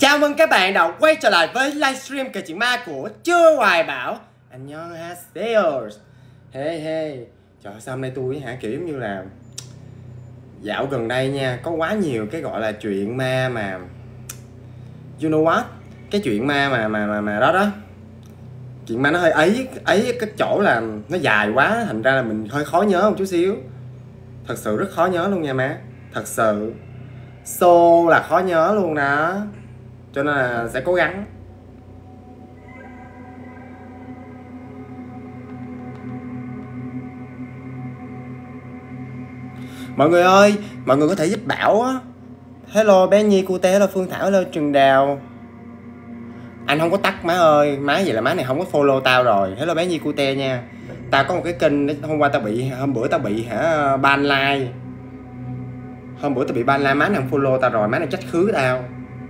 Chào mừng các bạn đã quay trở lại với livestream kể chuyện ma của Chưa Hoài Bảo. Annyeonghaseyo. Hey. Trời, sao hôm nay tôi kiểu giống như là dạo gần đây nha, có quá nhiều cái gọi là chuyện ma mà you know what, cái chuyện ma mà đó chuyện ma nó hơi ấy cái chỗ là nó dài quá, thành ra là mình hơi khó nhớ một chút xíu. Thật sự rất khó nhớ luôn nha má, thật sự xô là khó nhớ luôn đó, cho nên là sẽ cố gắng. Mọi người ơi, mọi người có thể giúp Bảo á. Hello bé Nhi Cute, hello Phương Thảo, hello Trường Đào. Anh không có tắt má ơi, má vậy là má này không có follow tao rồi. Hello bé Nhi Cute nha. Tao có một cái kênh, hôm bữa tao bị ban like. Hôm bữa tao bị ban like, má này không follow tao rồi, má này trách khứ tao.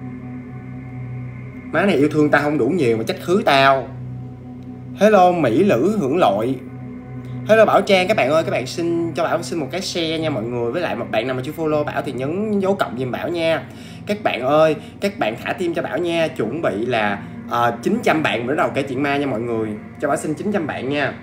Má này yêu thương tao không đủ nhiều mà trách khứ tao. Hello Mỹ Lữ Hưởng Lội. Hello Bảo Trang, các bạn ơi, các bạn xin cho Bảo xin một cái share nha mọi người. Với lại một bạn nào mà chưa follow Bảo thì nhấn dấu cộng giùm Bảo nha. Các bạn ơi, các bạn thả tim cho Bảo nha. Chuẩn bị là 900 bạn bắt đầu kể chuyện ma nha mọi người. Cho Bảo xin 900 bạn nha.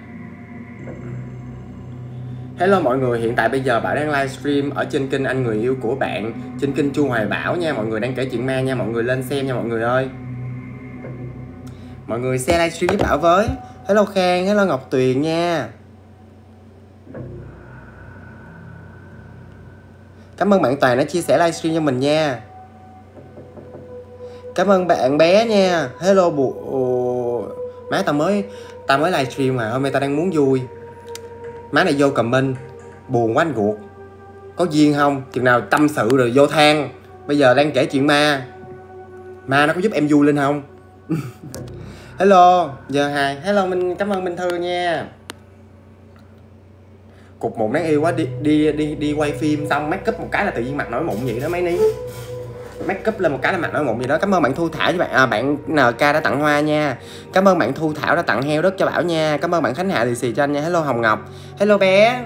Hello mọi người, hiện tại bây giờ Bảo đang livestream ở trên kênh Anh Người Yêu Của Bạn, trên kênh Chu Hoài Bảo nha. Mọi người đang kể chuyện ma nha, mọi người lên xem nha mọi người ơi. Mọi người share livestream với Bảo với. Hello Khang, hello Ngọc Tuyền nha. Cảm ơn bạn Toàn đã chia sẻ livestream cho mình nha. Cảm ơn bạn bé nha. Hello má, tao mới livestream mà hôm nay tao đang muốn vui. Má này vô comment buồn quá anh ruột. Có duyên không? Chừng nào tâm sự rồi vô than. Bây giờ đang kể chuyện ma. Ma nó có giúp em vui lên không? Hello, giờ hai. Hello mình cảm ơn Minh Thư nha. Cục mụn đáng yêu quá, đi quay phim xong make up một cái là tự nhiên mặt nổi mụn vậy đó mấy ní. Make up lên một cái là mặt nổi mụn gì đó. Cảm ơn bạn Thu Thảo với bạn NK đã tặng hoa nha. Cảm ơn bạn Thu Thảo đã tặng heo đất cho Bảo nha. Cảm ơn bạn Khánh Hạ lì xì cho anh nha. Hello Hồng Ngọc. Hello bé.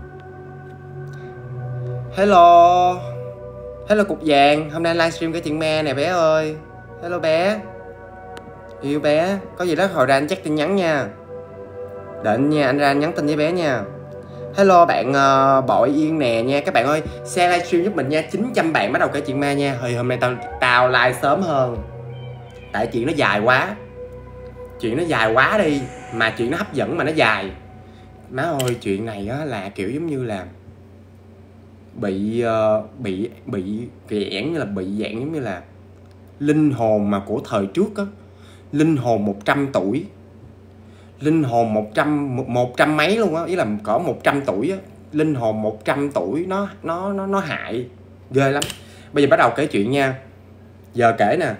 Hello cục vàng. Hôm nay livestream cái chuyện ma nè bé ơi. Hello bé. Yêu bé. Có gì đó hồi ra anh check tin nhắn nha. Đợi anh nha, anh ra anh nhắn tin với bé nha. Hello bạn Bội Yên nè nha. Các bạn ơi, share livestream giúp mình nha. 900 bạn bắt đầu kể chuyện ma nha. Hồi hôm nay tao like sớm hơn. Tại chuyện nó dài quá. Chuyện nó dài quá đi. Mà chuyện nó hấp dẫn mà nó dài. Má ơi, chuyện này á là kiểu giống như là bị dạng giống như là linh hồn mà của thời trước á. Linh hồn 100 tuổi. Linh hồn 100 mấy luôn á, ý là cỡ 100 tuổi á. Linh hồn 100 tuổi nó hại ghê lắm. Bây giờ bắt đầu kể chuyện nha. Giờ kể nè.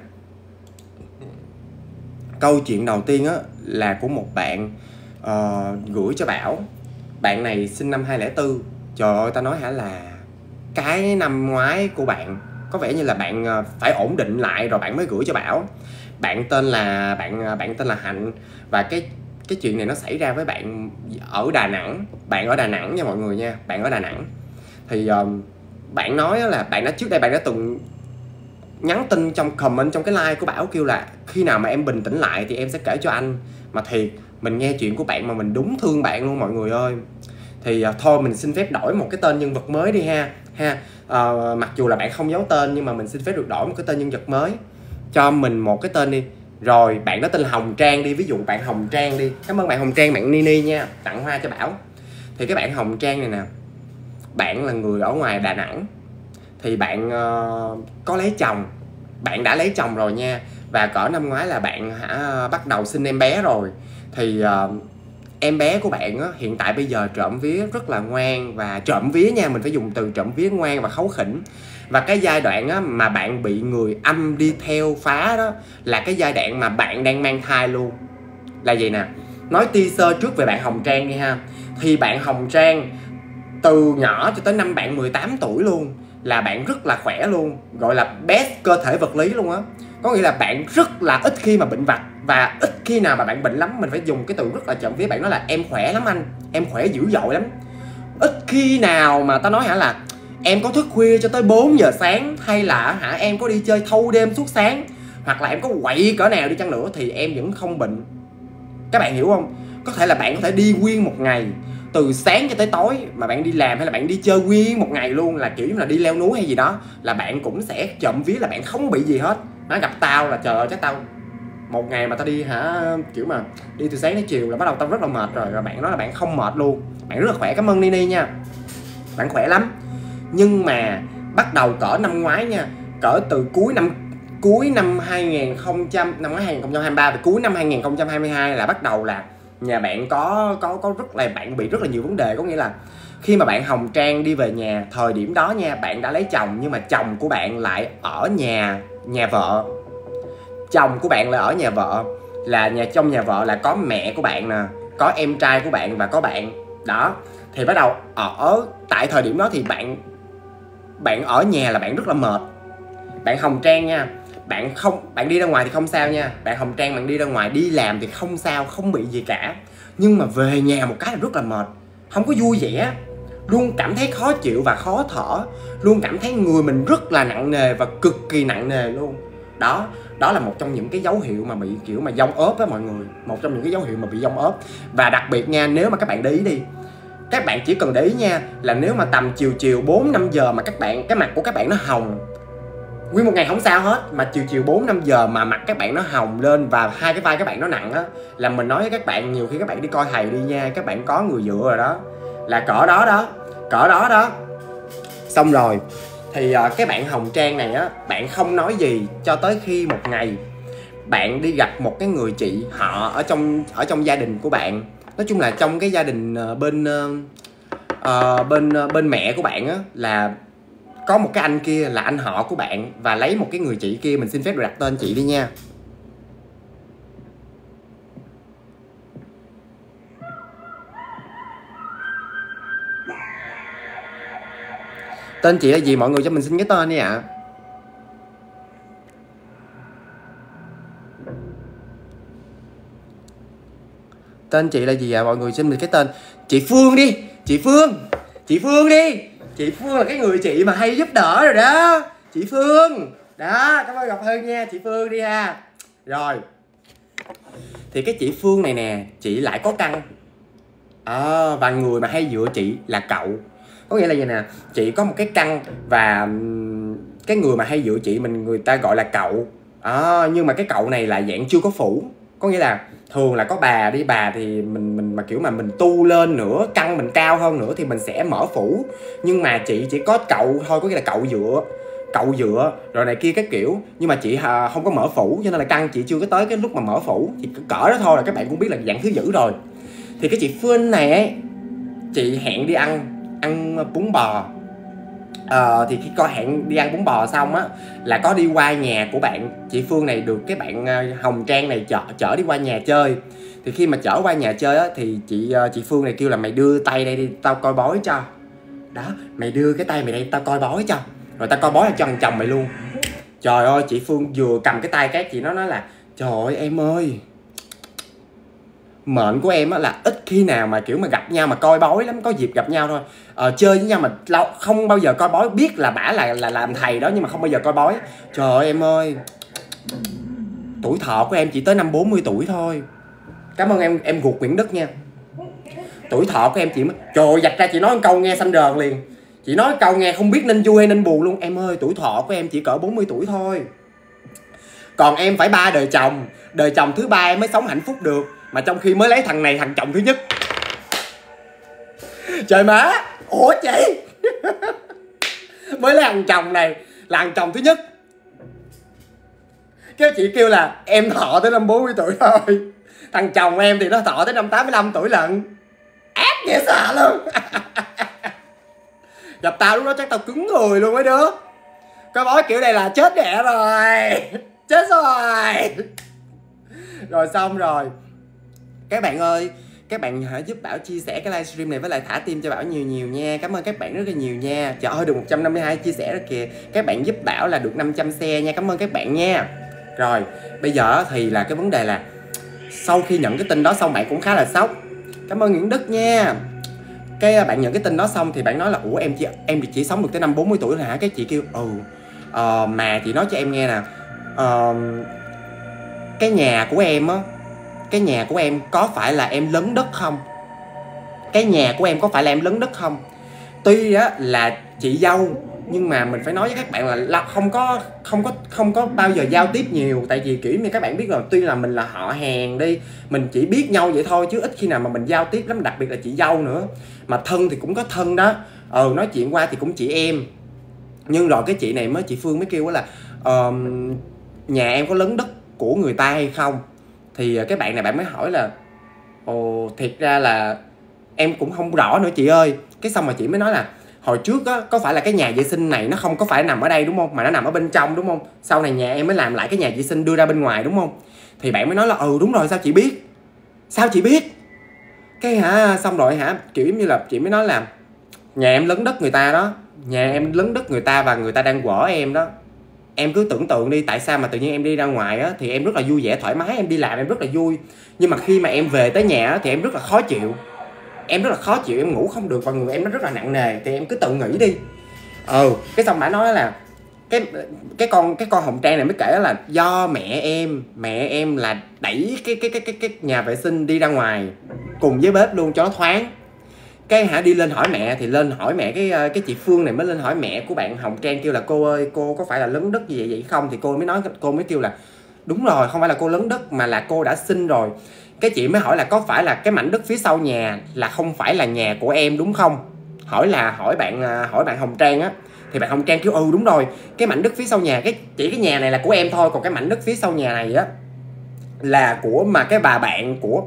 Câu chuyện đầu tiên á là của một bạn gửi cho Bảo. Bạn này sinh năm 2004. Trời ơi, ta nói hả là cái năm ngoái của bạn có vẻ như là bạn phải ổn định lại rồi bạn mới gửi cho Bảo. Bạn tên là Hạnh. Và cái chuyện này nó xảy ra với bạn ở Đà Nẵng. Bạn ở Đà Nẵng nha mọi người nha. Bạn ở Đà Nẵng. Thì bạn nói là trước đây bạn đã từng nhắn tin trong comment trong cái like của Bảo kêu là khi nào mà em bình tĩnh lại thì em sẽ kể cho anh. Mà thiệt, mình nghe chuyện của bạn mà mình đúng thương bạn luôn mọi người ơi. Thì thôi mình xin phép đổi một cái tên nhân vật mới đi ha. Mặc dù là bạn không giấu tên nhưng mà mình xin phép được đổi một cái tên nhân vật mới. Cho mình một cái tên đi. Rồi bạn đó tên là Hồng Trang đi. Ví dụ bạn Hồng Trang đi. Cảm ơn bạn Hồng Trang, bạn Nini nha, tặng hoa cho Bảo. Thì cái bạn Hồng Trang này nè, bạn là người ở ngoài Đà Nẵng. Thì bạn có lấy chồng. Bạn đã lấy chồng rồi nha. Và cỡ năm ngoái là bạn bắt đầu sinh em bé rồi. Thì em bé của bạn á, hiện tại bây giờ trộm vía rất là ngoan. Và trộm vía nha, mình phải dùng từ trộm vía, ngoan và kháu khỉnh. Và cái giai đoạn á, mà bạn bị người âm đi theo phá đó là cái giai đoạn mà bạn đang mang thai luôn. Là gì nè. Nói teaser trước về bạn Hồng Trang đi ha. Thì bạn Hồng Trang từ nhỏ cho tới năm bạn 18 tuổi luôn là bạn rất là khỏe luôn. Gọi là best cơ thể vật lý luôn á. Có nghĩa là bạn rất là ít khi mà bệnh vặt. Và ít khi nào mà bạn bệnh lắm. Mình phải dùng cái từ rất là trộm vía. Bạn nói là em khỏe lắm anh. Em khỏe dữ dội lắm. Ít khi nào mà tao nói hả là em có thức khuya cho tới 4 giờ sáng. Hay là em có đi chơi thâu đêm suốt sáng. hoặc là em có quậy cỡ nào đi chăng nữa thì em vẫn không bệnh. Các bạn hiểu không? Có thể là bạn có thể đi nguyên một ngày, từ sáng cho tới tối mà bạn đi làm hay là bạn đi chơi nguyên một ngày luôn, là kiểu như là đi leo núi hay gì đó, là bạn cũng sẽ trộm vía là bạn không bị gì hết. Nó gặp tao là trời ơi, chắc tao một ngày mà tao đi kiểu mà đi từ sáng đến chiều là bắt đầu tao rất là mệt rồi. Rồi bạn nói là bạn không mệt luôn, bạn rất là khỏe. Cảm ơn Nini nha, bạn khỏe lắm. Nhưng mà bắt đầu cỡ năm ngoái nha, cỡ từ cuối năm 2023 và cuối năm 2022 là bắt đầu là nhà bạn có rất là, bạn bị rất là nhiều vấn đề. Có nghĩa là khi mà bạn Hồng Trang đi về nhà thời điểm đó nha, bạn đã lấy chồng nhưng mà chồng của bạn lại ở nhà vợ. Chồng của bạn là ở nhà vợ, là trong nhà vợ là có mẹ của bạn nè, có em trai của bạn và có bạn đó. Thì bắt đầu ở tại thời điểm đó thì bạn ở nhà là bạn rất là mệt. Bạn Hồng Trang nha, bạn đi ra ngoài thì không sao nha, bạn Hồng Trang bạn đi ra ngoài đi làm thì không sao, không bị gì cả. Nhưng mà về nhà một cái là rất là mệt, không có vui vẻ, luôn cảm thấy khó chịu và khó thở, luôn cảm thấy người mình rất là nặng nề và cực kỳ nặng nề luôn. Đó là một trong những cái dấu hiệu mà bị kiểu mà dông ốp á mọi người. Một trong những cái dấu hiệu mà bị dông ốp. Và đặc biệt nha, nếu mà các bạn để ý đi, các bạn chỉ cần để ý nha, là nếu mà tầm chiều 4-5 giờ mà cái mặt của các bạn nó hồng, nguyên một ngày không sao hết, mà chiều 4-5 giờ mà mặt các bạn nó hồng lên và hai cái vai các bạn nó nặng á, là mình nói với các bạn, nhiều khi các bạn đi coi thầy đi nha, các bạn có người dựa rồi đó, là cỡ đó đó. Xong rồi thì cái bạn Hồng Trang này á, bạn không nói gì cho tới khi một ngày bạn đi gặp một cái người chị họ ở trong gia đình của bạn. Nói chung là trong cái gia đình bên mẹ của bạn á, là có một cái anh kia là anh họ của bạn và lấy một cái người chị kia. Mình xin phép được đặt tên chị đi nha. Tên chị là gì mọi người, cho mình xin cái tên đi ạ. Tên chị là gì ạ mọi người, xin mình cái tên. Chị Phương đi, chị Phương đi. Chị Phương là cái người chị mà hay giúp đỡ rồi đó. Chị Phương đó, cảm ơn Ngọc Hân nha. Chị Phương đi ha. Rồi thì cái chị Phương này nè, chị lại có căn và người mà hay dựa chị là cậu. Có nghĩa là gì nè, chị có một cái căn và cái người mà hay dựa chị người ta gọi là cậu. Nhưng mà cái cậu này là dạng chưa có phủ. Có nghĩa là thường là có bà thì mình mà kiểu mà mình tu lên nữa, căn mình cao hơn nữa thì mình sẽ mở phủ. Nhưng mà chị chỉ có cậu thôi, có nghĩa là cậu dựa rồi này kia các kiểu, nhưng mà chị không có mở phủ, cho nên là căn chị chưa có tới cái lúc mà mở phủ. Chị cỡ đó thôi là các bạn cũng biết là dạng thứ dữ rồi. Thì cái chị Phương này ấy, chị hẹn đi ăn bún bò. Thì khi coi hẹn đi ăn bún bò xong á, là có đi qua nhà của bạn chị Phương này, được cái bạn Hồng Trang này chở đi qua nhà chơi. Thì khi mà chở qua nhà chơi á, thì chị Phương này kêu là mày đưa tay đây đi, tao coi bói cho. Đó, mày đưa cái tay mày đây, tao coi bói cho. Rồi tao coi bói cho thằng chồng mày luôn. Trời ơi, chị Phương vừa cầm cái tay cái chị nó nói là trời ơi em ơi, mệnh của em á là ít khi nào mà kiểu mà gặp nhau mà coi bói lắm, có dịp gặp nhau thôi. Chơi với nhau mà không bao giờ coi bói, biết là bả là làm thầy đó nhưng mà không bao giờ coi bói. Trời ơi em ơi, tuổi thọ của em chỉ tới năm 40 tuổi thôi. Cảm ơn em Ruột Nguyễn Đức nha. Tuổi thọ của em chỉ trời ơi, dạch ra chị nói một câu nghe xanh đờn liền. Chị nói câu nghe không biết nên vui hay nên buồn luôn. Em ơi, tuổi thọ của em chỉ cỡ 40 tuổi thôi. Còn em phải 3 đời chồng, đời chồng thứ 3 em mới sống hạnh phúc được. Mà trong khi mới lấy thằng này thằng chồng thứ nhất. Trời má, ủa chị mới lấy thằng chồng này là thằng chồng thứ nhất. Cái chị kêu là em thọ tới năm 40 tuổi thôi, thằng chồng em thì nó thọ tới năm 85 tuổi lận. Ác dễ sợ luôn. Gặp tao lúc đó chắc tao cứng người luôn mấy đứa. Coi bói kiểu này là chết đẻ rồi. Chết rồi. Rồi xong rồi, các bạn ơi, các bạn hãy giúp Bảo chia sẻ cái livestream này với lại thả tim cho Bảo nhiều nha. Cảm ơn các bạn rất là nhiều nha. Trời ơi, được 152 chia sẻ rồi kìa. Các bạn giúp Bảo là được 500 xe nha. Cảm ơn các bạn nha. Rồi, bây giờ thì là cái vấn đề là sau khi nhận cái tin đó xong bạn cũng khá là sốc. Cảm ơn Nguyễn Đức nha. Cái bạn nhận cái tin đó xong thì bạn nói là ủa em chỉ sống được tới năm 40 tuổi hả? Cái chị kêu mà chị nói cho em nghe nè, cái nhà của em á, cái nhà của em có phải là em lấn đất không? Cái nhà của em có phải là em lấn đất không? Tuy á là chị dâu, nhưng mà mình phải nói với các bạn là không có bao giờ giao tiếp nhiều. Tại vì kiểu như các bạn biết rồi, tuy là mình là họ hàng đi, mình chỉ biết nhau vậy thôi chứ ít khi nào mà mình giao tiếp lắm, đặc biệt là chị dâu nữa. Mà thân thì cũng có thân đó, nói chuyện qua thì cũng chị em. Nhưng rồi cái chị này chị Phương mới kêu là nhà em có lấn đất của người ta hay không? Thì cái bạn này bạn mới hỏi là thiệt ra là em cũng không rõ nữa chị ơi. Cái xong mà chị mới nói là hồi trước á, có phải là cái nhà vệ sinh này nó không có phải nằm ở đây đúng không, mà nó nằm ở bên trong đúng không? Sau này nhà em mới làm lại cái nhà vệ sinh đưa ra bên ngoài đúng không? Thì bạn mới nói là đúng rồi, sao chị biết? Sao chị biết? Cái xong rồi kiểu giống như là chị mới nói là nhà em lấn đất người ta đó, nhà em lấn đất người ta và người ta đang quở em đó. Em cứ tưởng tượng đi, tại sao mà tự nhiên em đi ra ngoài á thì em rất là vui vẻ thoải mái, em đi làm em rất là vui, nhưng mà khi mà em về tới nhà á thì em rất là khó chịu. Em rất là khó chịu, em ngủ không được và người em nó rất là nặng nề. Thì em cứ tự nghĩ đi. Cái xong bà nói là cái con Hồng Trang này mới kể là do mẹ em là đẩy cái nhà vệ sinh đi ra ngoài cùng với bếp luôn cho nó thoáng. Cái đi lên hỏi mẹ, thì lên hỏi mẹ cái chị Phương này mới lên hỏi mẹ của bạn Hồng Trang, kêu là cô ơi, cô có phải là lấn đất gì vậy không? Thì cô mới kêu là đúng rồi, không phải là cô lấn đất mà là cô đã xin rồi. Cái chị mới hỏi là có phải là cái mảnh đất phía sau nhà là không phải là nhà của em đúng không? Hỏi bạn Hồng Trang á. Thì bạn Hồng Trang kêu đúng rồi, cái mảnh đất phía sau nhà, chỉ cái nhà này là của em thôi, còn cái mảnh đất phía sau nhà này á là của mà cái bà bạn của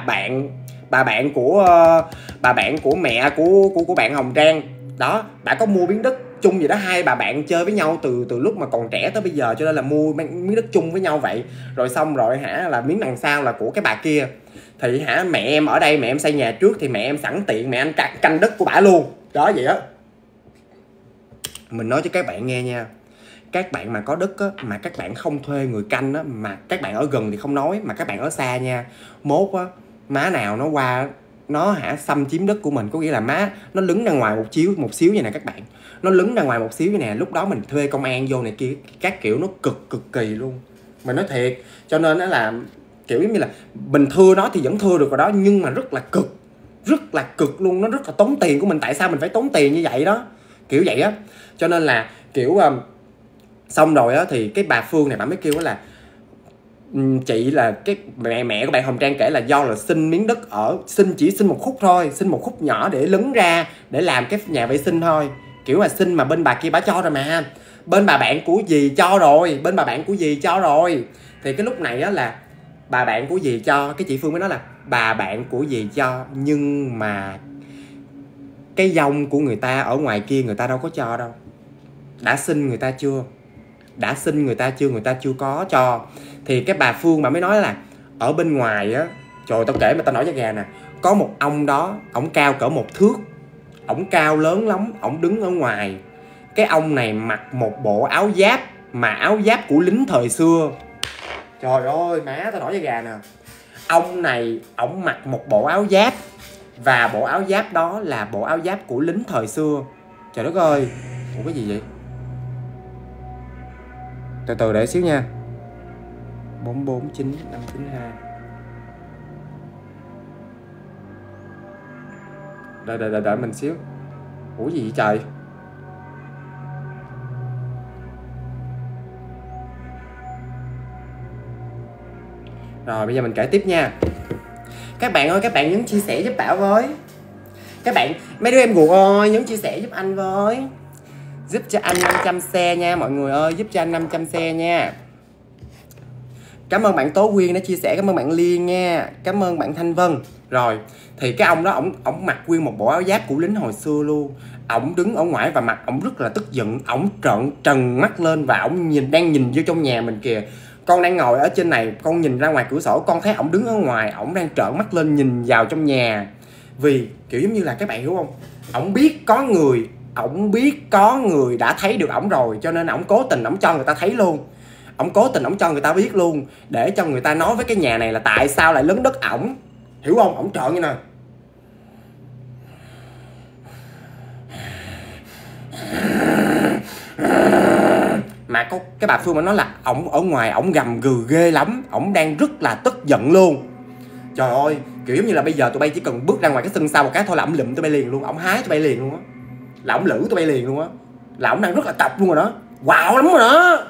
mẹ của bạn Hồng Trang đó. Đã có mua miếng đất chung gì đó, hai bà bạn chơi với nhau từ lúc mà còn trẻ tới bây giờ, cho nên là mua miếng đất chung với nhau vậy. Rồi xong rồi là miếng đằng sau là của cái bà kia. Thì mẹ em ở đây, mẹ em xây nhà trước thì mẹ em sẵn tiện mẹ em canh đất của bả luôn đó, vậy đó. Mình nói cho các bạn nghe nha, các bạn mà có đất á, mà các bạn không thuê người canh á, mà các bạn ở gần thì không nói, mà các bạn ở xa nha, mốt á má nào nó qua nó xâm chiếm đất của mình, có nghĩa là má nó lấn ra ngoài một xíu như này các bạn, nó lấn ra ngoài một xíu như này, lúc đó mình thuê công an vô này kia các kiểu, nó cực kỳ luôn. Mình nói thiệt, cho nên nó là kiểu giống như là mình thưa nó thì vẫn thưa được rồi đó, nhưng mà rất là cực luôn, nó rất là tốn tiền của mình. Tại sao mình phải tốn tiền như vậy đó, kiểu vậy á. Cho nên là kiểu xong rồi á thì cái bà Phương này bà mới kêu là chị là cái mẹ của bạn Hồng Trang kể là do là xin miếng đất chỉ xin một khúc thôi, xin một khúc nhỏ để lấn ra để làm cái nhà vệ sinh thôi, kiểu mà xin mà bên bà kia bà cho rồi, mà bên bà bạn của dì cho rồi. Thì cái lúc này á là bà bạn của dì cho, cái chị Phương mới nói là bà bạn của dì cho, nhưng mà cái dông của người ta ở ngoài kia người ta đâu có cho đâu. Đã xin người ta chưa, người ta chưa có cho. Thì cái bà Phương bà mới nói là ở bên ngoài á, trời tao kể mà tao nổi da gà nè, có một ông đó, ổng cao cỡ 1 thước, ổng cao lớn lắm, ổng đứng ở ngoài. Cái ông này mặc một bộ áo giáp, mà áo giáp của lính thời xưa. Trời ơi má tao nổi da gà nè. Ông này ổng mặc một bộ áo giáp, và bộ áo giáp đó là bộ áo giáp của lính thời xưa. Trời đất ơi, ủa cái gì vậy? Từ từ để xíu nha. 449592. Đợi mình xíu. Ủa gì vậy trời? Rồi bây giờ mình kể tiếp nha. Các bạn ơi, các bạn nhấn chia sẻ giúp Bảo với. Các bạn, mấy đứa em ruột ơi, nhấn chia sẻ giúp anh với. Giúp cho anh 500 xe nha mọi người ơi, giúp cho anh 500 xe nha. Cảm ơn bạn Tố Quyên đã chia sẻ, cảm ơn bạn Liên nha, cảm ơn bạn Thanh Vân. Rồi, thì cái ông đó ổng mặc nguyên một bộ áo giáp của lính hồi xưa luôn. Ổng đứng ở ngoài và mặt ổng rất là tức giận, ổng trần mắt lên và ổng đang nhìn vô trong nhà mình kìa. Con đang ngồi ở trên này, con nhìn ra ngoài cửa sổ, con thấy ổng đứng ở ngoài, ổng đang trợn mắt lên nhìn vào trong nhà. Vì kiểu giống như là các bạn hiểu không? Ổng biết có người đã thấy được ổng rồi, cho nên ổng cố tình ổng cho người ta thấy luôn. Ổng cố tình ổng cho người ta biết luôn, để cho người ta nói với cái nhà này là tại sao lại lấn đất ổng. Hiểu không? Ổng trợn như nè. mà có cái bà Phương mà nói là ổng ở ngoài ổng gầm gừ ghê lắm, ổng đang rất là tức giận luôn. Trời ơi, kiểu giống như là bây giờ tụi bay chỉ cần bước ra ngoài cái sân sau một cái thôi là ổng lụm tụi bay liền luôn, ổng hái tụi bay liền luôn á, là ổng lử tụi bay liền luôn á, là ổng đang rất là cọc luôn rồi đó, wow lắm rồi đó.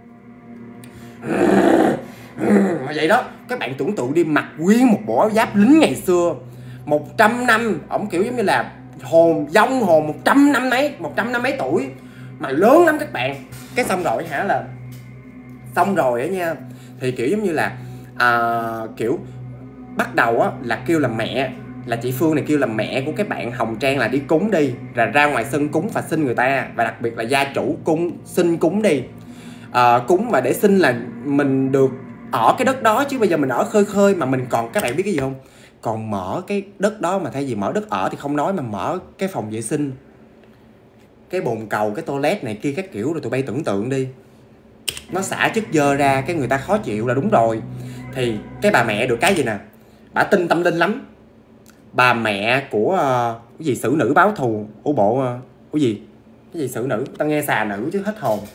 Mà vậy đó, các bạn tưởng tượng đi, mặc nguyên một bộ áo giáp lính ngày xưa 100 năm, ổng kiểu giống như là hồn vong hồn 100 năm mấy tuổi mà lớn lắm các bạn. Cái xong rồi hả, là xong rồi á nha, thì kiểu giống như là kiểu bắt đầu á là kêu là mẹ, là chị Phương này kêu là mẹ của cái bạn Hồng Trang là đi cúng đi, là ra ngoài sân cúng và xin người ta, và đặc biệt là gia chủ cúng, xin cúng đi, cúng mà để xin là mình được ở cái đất đó, chứ bây giờ mình ở khơi khơi mà mình còn, các bạn biết cái gì không, còn mở cái đất đó mà thay vì mở đất ở thì không nói, mà mở cái phòng vệ sinh, cái bồn cầu, cái toilet này kia các kiểu, rồi tụi bay tưởng tượng đi, nó xả chất dơ ra cái người ta khó chịu là đúng rồi. Thì cái bà mẹ được cái gì nè, bà tin tâm linh lắm. Bà mẹ của cái gì xử nữ báo thù ủ bộ, cái gì xử nữ, tao nghe xà nữ chứ hết hồn.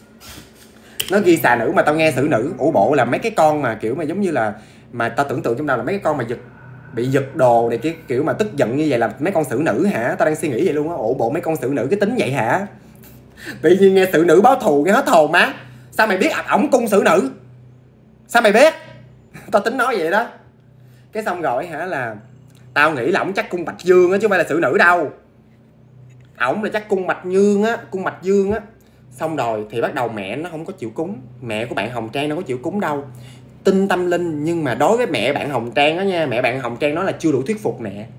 Nó ghi xà nữ mà tao nghe xử nữ, ủ bộ là mấy cái con mà kiểu mà giống như là, mà tao tưởng tượng trong đầu là mấy cái con mà bị giật đồ này kia, kiểu mà tức giận như vậy là mấy con xử nữ hả? Tao đang suy nghĩ vậy luôn á, ủ bộ mấy con xử nữ cái tính vậy hả? Tự nhiên nghe xử nữ báo thù nghe hết hồn má. Sao mày biết ổng cung xử nữ? Sao mày biết? Tao tính nói vậy đó. Cái xong rồi hả, là tao nghĩ là ổng chắc cung Bạch Dương á, chứ không phải là xử nữ đâu. Ổng là chắc cung Bạch Dương á. Xong rồi thì bắt đầu mẹ nó không có chịu cúng, mẹ của bạn Hồng Trang nó có chịu cúng đâu. Tin tâm linh, nhưng mà đối với mẹ bạn Hồng Trang đó nha, mẹ bạn Hồng Trang nói là chưa đủ thuyết phục mẹ.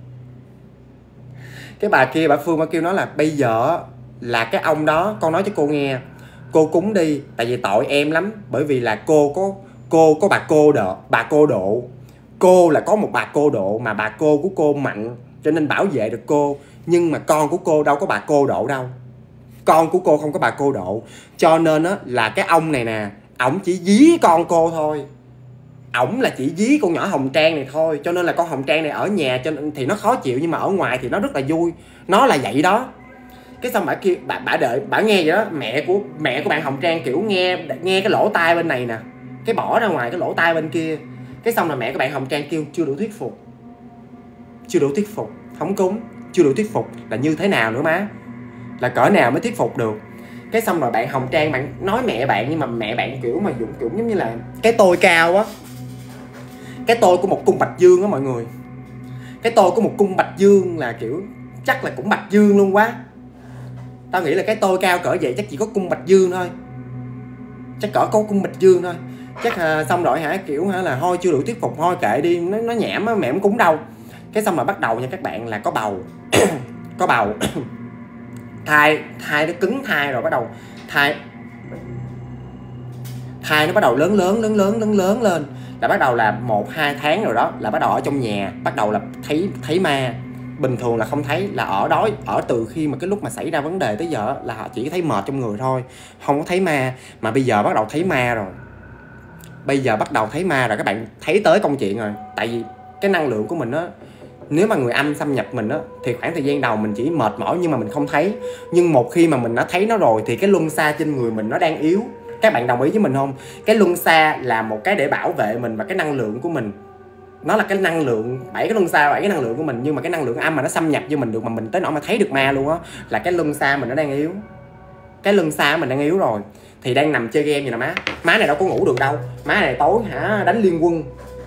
Cái bà kia, bà Phương, bà kêu nói là bây giờ là cái ông đó, con nói cho cô nghe, cô cúng đi, tại vì tội em lắm, bởi vì là cô có bà cô độ, cô là có một bà cô độ, mà bà cô của cô mạnh cho nên bảo vệ được cô, nhưng mà con của cô đâu có bà cô độ đâu, con của cô không có bà cô độ, cho nên á là cái ông này nè, ổng chỉ dí con cô thôi, ổng là chỉ dí con nhỏ Hồng Trang này thôi, cho nên là con Hồng Trang này ở nhà cho nên thì nó khó chịu, nhưng mà ở ngoài thì nó rất là vui, nó là vậy đó. Cái xong bà đợi, bà nghe vậy đó, mẹ của bạn Hồng Trang kiểu nghe cái lỗ tai bên này nè, cái bỏ ra ngoài cái lỗ tai bên kia. Cái xong là mẹ của bạn Hồng Trang kêu chưa đủ thuyết phục, không cúng, chưa đủ thuyết phục là như thế nào nữa má, là cỡ nào mới thuyết phục được. Cái xong rồi bạn Hồng Trang bạn nói mẹ bạn, nhưng mà mẹ bạn kiểu mà dụng giống như là cái tôi cao á, cái tôi của một cung Bạch Dương á mọi người, cái tôi của một cung Bạch Dương là kiểu chắc là cũng Bạch Dương luôn quá. Tao nghĩ là cái tôi cao cỡ vậy chắc chỉ có cung Bạch Dương thôi, chắc cỡ có cung Bạch Dương thôi chắc. Xong rồi hả, kiểu hả là thôi chưa đủ thuyết phục, thôi kệ đi, nó nhảm á, mẹ không cúng đâu. Cái xong mà bắt đầu nha các bạn, là có bầu có bầu thai nó cứng thai rồi, bắt đầu thai nó bắt đầu lớn lên, là bắt đầu là 1-2 tháng rồi đó, là bắt đầu ở trong nhà, bắt đầu là thấy ma. Bình thường là không thấy, là ở từ khi mà cái lúc mà xảy ra vấn đề tới giờ là họ chỉ thấy mệt trong người thôi, không có thấy ma. Mà bây giờ bắt đầu thấy ma rồi, các bạn thấy tới công chuyện rồi. Tại vì cái năng lượng của mình á, nếu mà người âm xâm nhập mình á, thì khoảng thời gian đầu mình chỉ mệt mỏi nhưng mà mình không thấy. Nhưng một khi mà mình đã thấy nó rồi thì cái luân xa trên người mình nó đang yếu. Các bạn đồng ý với mình không? Cái luân xa là một cái để bảo vệ mình, và cái năng lượng của mình nó là cái năng lượng, 7 cái luân xa, 7 cái năng lượng của mình. Nhưng mà cái năng lượng âm mà nó xâm nhập vô mình được, mà mình tới nỗi mà thấy được ma luôn á, là cái luân xa mình nó đang yếu. Cái luân xa mình đang yếu rồi, thì đang nằm chơi game vậy nè má này đâu có ngủ được đâu, má này tối hả đánh liên quân,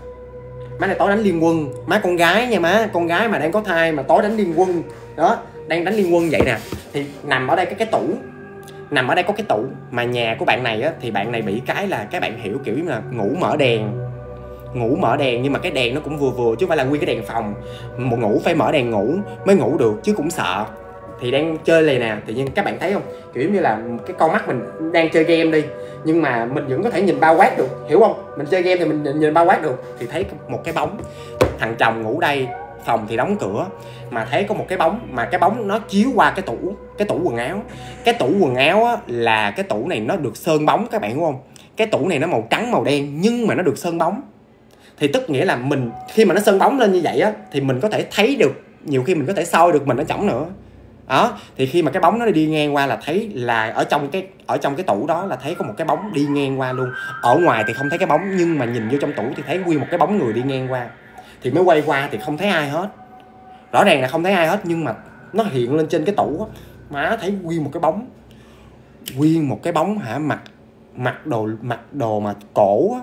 má con gái nha má, con gái mà đang có thai mà tối đánh liên quân đó, đang đánh liên quân vậy nè. Thì nằm ở đây cái tủ, nằm ở đây có cái tủ. Mà nhà của bạn này á, thì bạn này bị cái là các bạn hiểu kiểu như là ngủ mở đèn, nhưng mà cái đèn nó cũng vừa chứ không phải là nguyên cái đèn phòng, một ngủ phải mở đèn ngủ mới ngủ được, chứ cũng sợ. Thì đang chơi này nè, tự nhiên các bạn thấy không, kiểu như là cái con mắt mình đang chơi game đi, nhưng mà mình vẫn có thể nhìn bao quát được, hiểu không? Mình chơi game thì mình nhìn bao quát được. Thì thấy một cái bóng, thằng chồng ngủ đây, phòng thì đóng cửa, mà thấy có một cái bóng, mà cái bóng nó chiếu qua cái tủ quần áo. Cái tủ quần áo á, là cái tủ này nó được sơn bóng, các bạn hiểu không? Cái tủ này nó màu trắng màu đen nhưng mà nó được sơn bóng. Thì tức nghĩa là mình khi mà nó sơn bóng lên như vậy á, thì mình có thể thấy được, nhiều khi mình có thể soi được mình ở trỏng nữa. Đó, thì khi mà cái bóng nó đi ngang qua là thấy là ở trong cái tủ đó là thấy có một cái bóng đi ngang qua luôn. Ở ngoài thì không thấy cái bóng, nhưng mà nhìn vô trong tủ thì thấy nguyên một cái bóng người đi ngang qua. Thì mới quay qua thì không thấy ai hết. Rõ ràng là không thấy ai hết, nhưng mà nó hiện lên trên cái tủ á, má thấy nguyên một cái bóng. Nguyên một cái bóng hả, mặc đồ mà cổ á.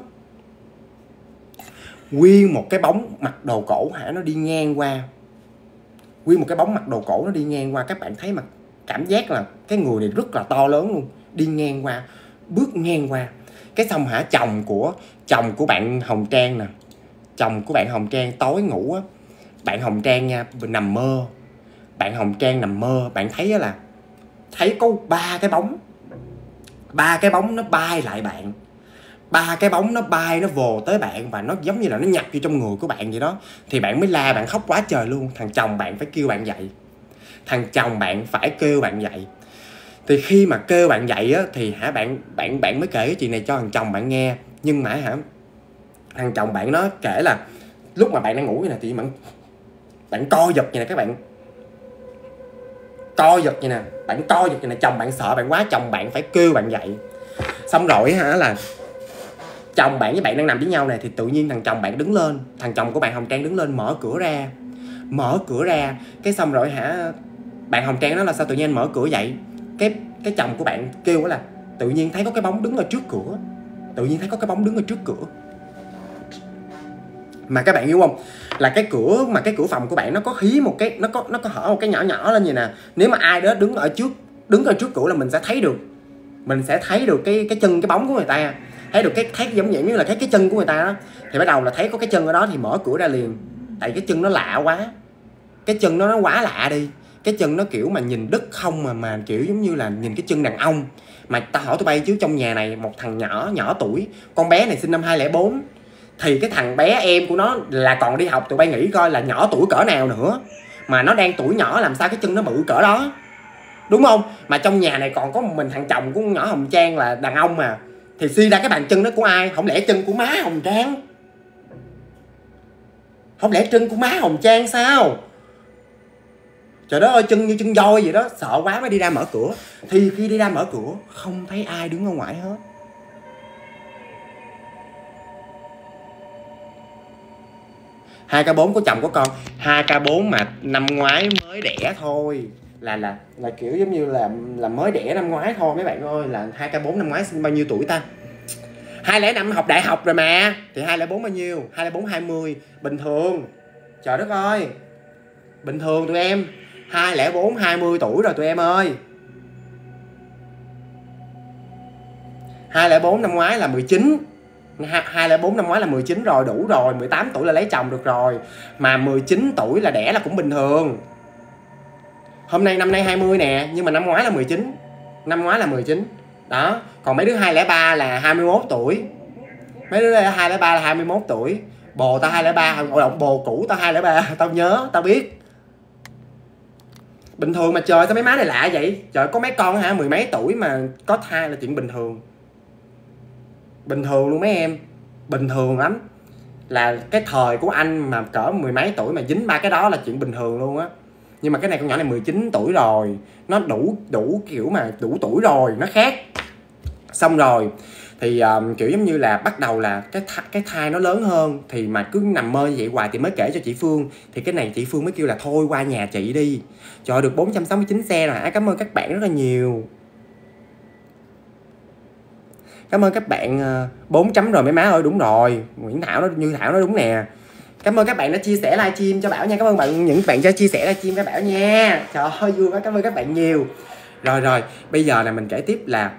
Nguyên một cái bóng mặc đồ cổ hả, nó đi ngang qua. Nguyên một cái bóng mặc đồ cổ nó đi ngang qua. Các bạn thấy mà cảm giác là cái người này rất là to lớn luôn. Đi ngang qua, bước ngang qua. Cái xong hả, chồng của bạn Hồng Trang nè, chồng của bạn Hồng Trang tối ngủ á, bạn Hồng Trang nha, nằm mơ. Bạn Hồng Trang nằm mơ, bạn thấy là thấy có ba cái bóng nó bay lại bạn. Ba cái bóng nó bay, nó vồ tới bạn và nó giống như là nó nhập vô trong người của bạn vậy đó. Thì bạn mới la, bạn khóc quá trời luôn. Thằng chồng bạn phải kêu bạn dậy. Thằng chồng bạn phải kêu bạn dậy. Thì khi mà kêu bạn dậy á, thì hả bạn mới kể cái chuyện này cho thằng chồng bạn nghe. Nhưng mà hả, thằng chồng bạn nó kể là lúc mà bạn đang ngủ như này thì bạn co giật như này các bạn. Co giật như nè, bạn co giật như nè, chồng bạn sợ bạn quá, chồng bạn phải kêu bạn dậy. Xong rồi hả, là chồng bạn với bạn đang nằm với nhau này, thì tự nhiên thằng chồng bạn đứng lên, thằng chồng của bạn Hồng Trang đứng lên mở cửa ra. Cái xong rồi hả, bạn Hồng Trang nói là sao tự nhiên anh mở cửa vậy. Cái chồng của bạn kêu là tự nhiên thấy có cái bóng đứng ở trước cửa. Tự nhiên thấy có cái bóng đứng ở trước cửa. Mà các bạn hiểu không, là cái cửa phòng của bạn nó có hí một cái, nó có hở một cái nhỏ nhỏ lên vậy nè. Nếu mà ai đó đứng ở trước cửa là mình sẽ thấy được cái chân, cái bóng của người ta, thấy giống như là thấy cái chân của người ta đó. Thì bắt đầu là thấy có cái chân ở đó thì mở cửa ra liền. Tại cái chân nó lạ quá, cái chân nó quá lạ đi. Cái chân nó kiểu mà nhìn đứt không mà kiểu giống như là nhìn cái chân đàn ông. Mà ta hỏi tụi bay chứ, trong nhà này một thằng nhỏ tuổi, con bé này sinh năm 2004, thì cái thằng bé em của nó là còn đi học, tụi bay nghĩ coi là nhỏ tuổi cỡ nào nữa. Mà nó đang tuổi nhỏ làm sao cái chân nó bự cỡ đó, đúng không? Mà trong nhà này còn có một mình thằng chồng của con nhỏ Hồng Trang là đàn ông mà, thì suy ra cái bàn chân đó của ai? Không lẽ chân của má Hồng Trang? Không lẽ chân của má Hồng Trang sao? Trời đất ơi, chân như chân voi vậy đó. Sợ quá mới đi ra mở cửa. Thì khi đi ra mở cửa không thấy ai đứng ở ngoài hết. Hai k 4 của chồng của con, 2k4 mà năm ngoái mới đẻ thôi, là kiểu giống như là mới đẻ năm ngoái thôi mấy bạn ơi. Là 2k4 năm ngoái sinh bao nhiêu tuổi ta? 205 học đại học rồi mà. Thì 204 bao nhiêu? 204 20. Bình thường. Trời đất ơi, bình thường tụi em 204 20 tuổi rồi tụi em ơi. 204 năm ngoái là 19. 204 năm ngoái là 19 rồi, đủ rồi. 18 tuổi là lấy chồng được rồi. Mà 19 tuổi là đẻ là cũng bình thường. Năm nay 20 nè, nhưng mà năm ngoái là 19. Năm ngoái là 19. Đó, còn mấy đứa 203 là 21 tuổi. Mấy đứa 203 là 21 tuổi. Bồ tao 203, bồ cũ tao 203, tao nhớ, tao biết. Bình thường mà trời, sao mấy má này lạ vậy? Trời, có mấy con hả, mười mấy tuổi mà có thai là chuyện bình thường. Bình thường luôn mấy em. Bình thường lắm. Là cái thời của anh mà cỡ mười mấy tuổi mà dính ba cái đó là chuyện bình thường luôn á. Nhưng mà cái này con nhỏ này 19 tuổi rồi. Nó đủ kiểu mà đủ tuổi rồi, nó khác. Xong rồi thì kiểu giống như là bắt đầu là cái thai nó lớn hơn. Thì mà cứ nằm mơ như vậy hoài thì mới kể cho chị Phương. Thì cái này chị Phương mới kêu là thôi qua nhà chị đi. Trời ơi, được 469 xe rồi. Cảm ơn các bạn rất là nhiều. Cảm ơn các bạn 4 chấm rồi mấy má ơi. Đúng rồi, Nguyễn Thảo Như Thảo nói đúng nè. Cảm ơn các bạn đã chia sẻ livestream cho Bảo nha. Cảm ơn những bạn cho chia sẻ livestream cho Bảo nha. Trời ơi vui quá, cảm ơn các bạn nhiều. Rồi bây giờ là mình kể tiếp là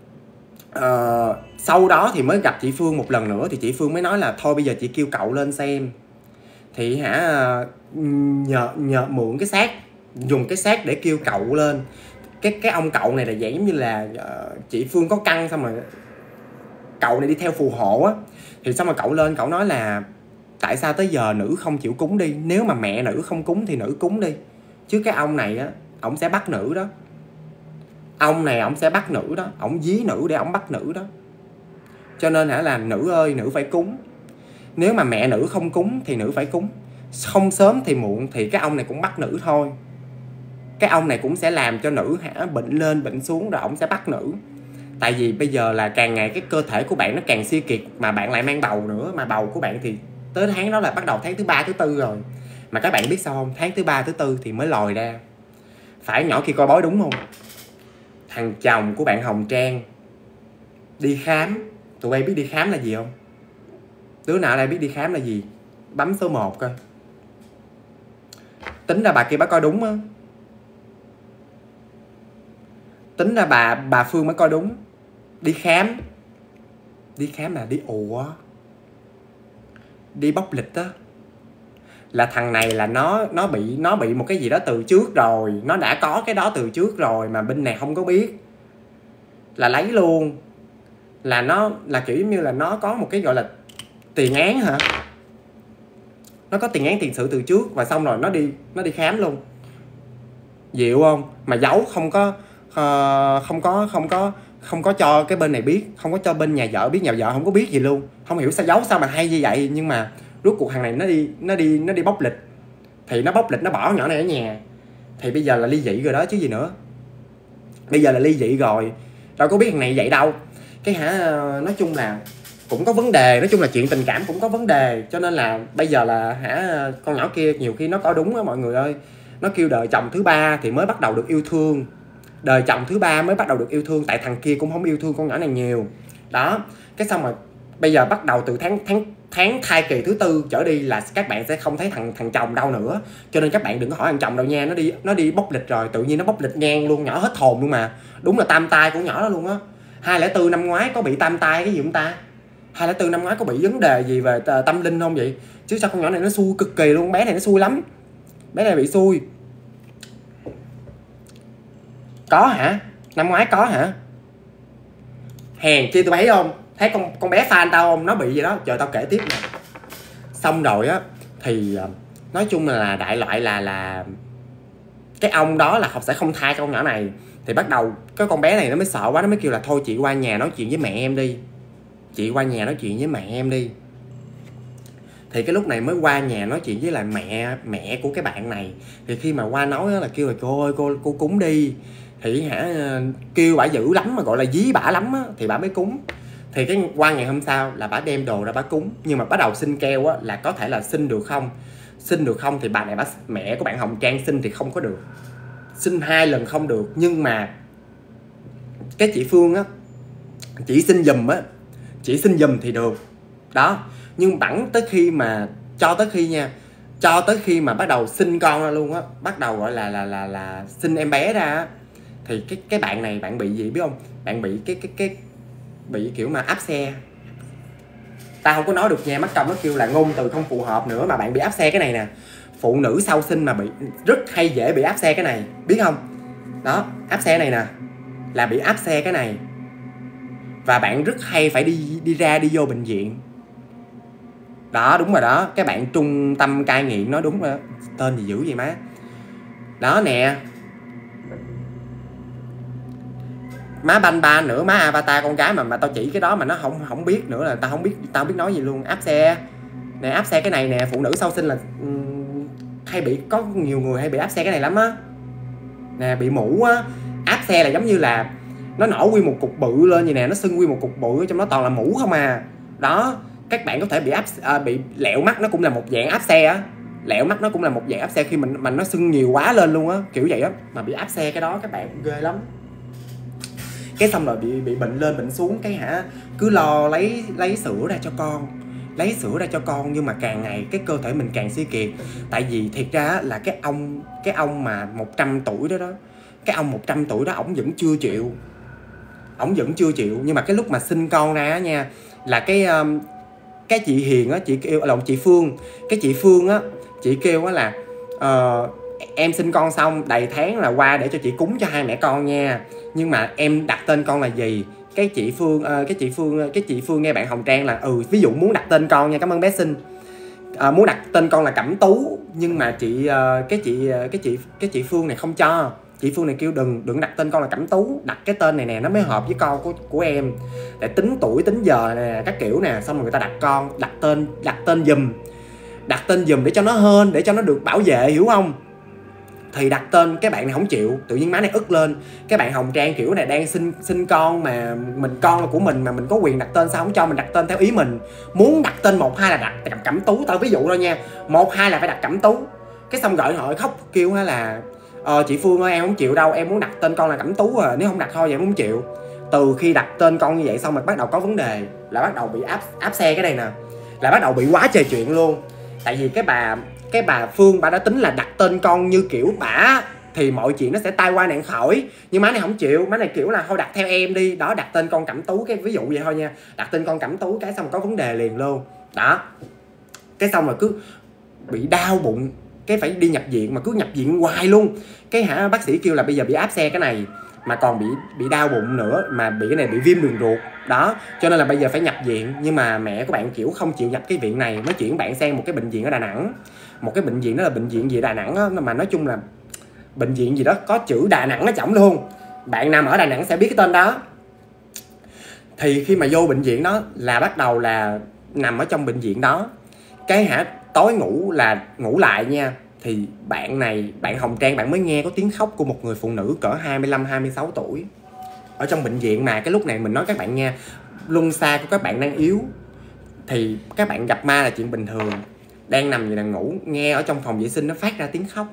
sau đó thì mới gặp chị Phương một lần nữa. Thì chị Phương mới nói là thôi bây giờ chị kêu cậu lên xem. Thì hả, nhờ mượn cái xác, dùng cái xác để kêu cậu lên. Cái ông cậu này là dạng giống như là chị Phương có căn, xong rồi cậu này đi theo phù hộ á. Thì xong rồi cậu lên, cậu nói là tại sao tới giờ nữ không chịu cúng đi. Nếu mà mẹ nữ không cúng thì nữ cúng đi. Chứ cái ông này á, ổng sẽ bắt nữ đó. Ông này ổng sẽ bắt nữ đó. Ổng dí nữ để ổng bắt nữ đó. Cho nên hả là nữ ơi, nữ phải cúng. Nếu mà mẹ nữ không cúng thì nữ phải cúng. Không sớm thì muộn thì cái ông này cũng bắt nữ thôi. cái ông này cũng sẽ làm cho nữ hả bệnh lên bệnh xuống, rồi ổng sẽ bắt nữ. Tại vì bây giờ là càng ngày cái cơ thể của bạn nó càng suy kiệt, mà bạn lại mang bầu nữa, mà bầu của bạn thì tới tháng đó là bắt đầu tháng thứ 3 thứ 4 rồi. Mà các bạn biết sao không? Tháng thứ 3 thứ 4 thì mới lòi ra. Phải nhỏ kia coi bói đúng không? Thằng chồng của bạn Hồng Trang đi khám. Tụi bay biết đi khám là gì không? Đứa nào đây biết đi khám là gì? Bấm số 1 coi. Tính ra bà kia bà coi đúng á. Tính ra bà Phương mới coi đúng. Đi khám. Đi khám là đi ủa, đi bóc lịch á. Là thằng này là nó bị một cái gì đó từ trước rồi, nó đã có cái đó từ trước rồi mà bên này không có biết, là lấy luôn. Là nó là kiểu như là nó có một cái gọi là tiền án hả, nó có tiền án tiền sự từ trước, và xong rồi nó đi khám luôn. Dịu không? Mà giấu không có cho cái bên này biết, không có cho bên nhà vợ biết, nhà vợ không có biết gì luôn. Không hiểu sao giấu sao mà hay như vậy. Nhưng mà rốt cuộc thằng này nó đi bóc lịch. Thì nó bóc lịch, nó bỏ nhỏ này ở nhà. Thì bây giờ là ly dị rồi đó chứ gì nữa. Bây giờ là ly dị rồi, đâu có biết thằng này vậy đâu. Cái hả, nói chung là cũng có vấn đề. Nói chung là chuyện tình cảm cũng có vấn đề. Cho nên là bây giờ là hả, con nhỏ kia nhiều khi nó có đúng á mọi người ơi. Nó kêu đời chồng thứ 3 thì mới bắt đầu được yêu thương. Đời chồng thứ 3 mới bắt đầu được yêu thương. Tại thằng kia cũng không yêu thương con nhỏ này nhiều. Đó. Cái xong rồi bây giờ bắt đầu từ tháng thai kỳ thứ 4 trở đi là các bạn sẽ không thấy thằng chồng đâu nữa. Cho nên các bạn đừng có hỏi thằng chồng đâu nha. Nó đi bóc lịch rồi. Tự nhiên nó bóc lịch ngang luôn. Nhỏ hết hồn luôn mà. Đúng là tam tai của nhỏ đó luôn á. 2004 năm ngoái có bị tam tai cái gì không ta? 2004 năm ngoái có bị vấn đề gì về tâm linh không vậy? Chứ sao con nhỏ này nó xui cực kỳ luôn. Bé này nó xui lắm. Bé này bị xui. Có hả? Năm ngoái có hả? Hèn chi tụi bay thấy không? Thấy con bé fan tao không? Nó bị gì đó. Chờ tao kể tiếp nè. Xong rồi á thì nói chung là đại loại là cái ông đó là sẽ không tha cho con nhỏ này. Thì bắt đầu cái con bé này nó mới sợ quá, nó mới kêu là thôi chị qua nhà nói chuyện với mẹ em đi. Chị qua nhà nói chuyện với mẹ em đi. Thì cái lúc này mới qua nhà nói chuyện với lại mẹ của cái bạn này. Thì khi mà qua nói là kêu là cô ơi cô cúng đi. Thì hả, kêu bả dữ lắm, mà gọi là dí bả lắm á, thì bả mới cúng. Thì cái qua ngày hôm sau là bả đem đồ ra bả cúng. Nhưng mà bắt đầu xin keo á, là có thể là xin được không. Xin được không thì bà này mẹ của bạn Hồng Trang xin thì không có được. Xin 2 lần không được. Nhưng mà cái chị Phương á, chị xin giùm á, chị xin giùm thì được. Đó. Nhưng bẵng tới khi mà cho tới khi mà bắt đầu sinh con ra luôn á, bắt đầu gọi là sinh em bé ra á, thì cái bạn này bạn bị gì biết không? Bạn bị cái bị kiểu mà áp xe. Ta không có nói được nha, mắt công nó kêu là ngôn từ không phù hợp nữa, mà bạn bị áp xe cái này nè. Phụ nữ sau sinh mà bị rất hay dễ bị áp xe cái này, biết không? Đó, áp xe này nè, là bị áp xe cái này. Và bạn rất hay phải đi ra đi vô bệnh viện. Đó, đúng rồi đó. Cái bạn trung tâm cai nghiện nói đúng rồi đó. Tên gì dữ vậy má. Đó nè. Má banh ba nữa, má avatar con gái mà tao chỉ cái đó mà nó không biết nữa là tao không biết nói gì luôn. Áp xe. Nè, áp xe cái này nè, phụ nữ sau sinh là hay bị, có nhiều người hay bị áp xe cái này lắm á. Nè, bị mũ á. Áp xe là giống như là nó nổi nguyên một cục bự lên vậy nè, nó sưng nguyên một cục bự, trong đó toàn là mũ không à. Đó. Các bạn có thể bị lẹo mắt, nó cũng là một dạng áp xe á. Lẹo mắt nó cũng là một dạng áp xe khi mình nó sưng nhiều quá lên luôn á, kiểu vậy á. Mà bị áp xe cái đó các bạn ghê lắm. Cái xong rồi bị bệnh lên bệnh xuống, cái hả cứ lo lấy sữa ra cho con. Lấy sữa ra cho con, nhưng mà càng ngày cái cơ thể mình càng suy kiệt. Tại vì thiệt ra là cái ông mà 100 tuổi đó, cái ông 100 tuổi đó ổng vẫn chưa chịu. Nhưng mà cái lúc mà sinh con ra nha, là cái chị Hiền á, chị kêu là chị Phương. Cái chị Phương á, chị kêu á là em sinh con xong đầy tháng là qua để cho chị cúng cho 2 mẹ con nha. Nhưng mà em đặt tên con là gì? Cái chị Phương nghe bạn Hồng Trang là ví dụ muốn đặt tên con nha, cảm ơn bé Sinh. Muốn đặt tên con là Cẩm Tú, nhưng mà cái chị Phương này không cho. Chị Phương này kêu đừng đặt tên con là Cẩm Tú, đặt cái tên này nè, nó mới hợp với con của em. Để tính tuổi tính giờ nè, các kiểu nè, xong rồi người ta đặt tên giùm để cho nó hên, để cho nó được bảo vệ, hiểu không? Thì đặt tên cái bạn này không chịu, tự nhiên má này ức lên. Cái bạn Hồng Trang kiểu này đang sinh con mà mình, con là của mình mà mình có quyền đặt tên, sao không cho mình đặt tên theo ý mình. Muốn đặt tên 1 2 là đặt Cẩm Tú, tao ví dụ thôi nha, 1 2 là phải đặt Cẩm Tú. Cái xong gọi hỏi khóc kêu là chị Phương ơi em không chịu đâu, em muốn đặt tên con là Cẩm Tú à, nếu không đặt thôi vậy em không chịu. Từ khi đặt tên con như vậy xong rồi bắt đầu có vấn đề, là bắt đầu bị áp xe cái đây nè, là bắt đầu bị quá trời chuyện luôn. Tại vì cái bà Phương bà đã tính là đặt tên con như kiểu bả thì mọi chuyện nó sẽ tai qua nạn khỏi, nhưng má này không chịu. Má này kiểu là thôi đặt theo em đi đó, đặt tên con Cẩm Tú, cái ví dụ vậy thôi nha, đặt tên con Cẩm Tú cái xong có vấn đề liền luôn đó. Cái xong rồi cứ bị đau bụng, cái phải đi nhập viện, mà cứ nhập viện hoài luôn. Cái bác sĩ kêu là bây giờ bị áp xe cái này mà còn bị đau bụng nữa, mà bị cái này bị viêm đường ruột đó, cho nên là bây giờ phải nhập viện. Nhưng mà mẹ của bạn kiểu không chịu nhập cái viện này, mới chuyển bạn sang một cái bệnh viện ở Đà Nẵng. Một cái bệnh viện đó là bệnh viện gì Đà Nẵng đó, mà nói chung là bệnh viện gì đó có chữ Đà Nẵng ở trỏng luôn. Bạn nào ở Đà Nẵng sẽ biết cái tên đó. Thì khi mà vô bệnh viện đó là bắt đầu là nằm ở trong bệnh viện đó, cái tối ngủ lại nha, thì bạn Hồng Trang bạn mới nghe có tiếng khóc của một người phụ nữ cỡ 25-26 tuổi ở trong bệnh viện. Mà cái lúc này mình nói các bạn nha, luân xa của các bạn đang yếu thì các bạn gặp ma là chuyện bình thường. Đang nằm vậy là ngủ, nghe ở trong phòng vệ sinh nó phát ra tiếng khóc,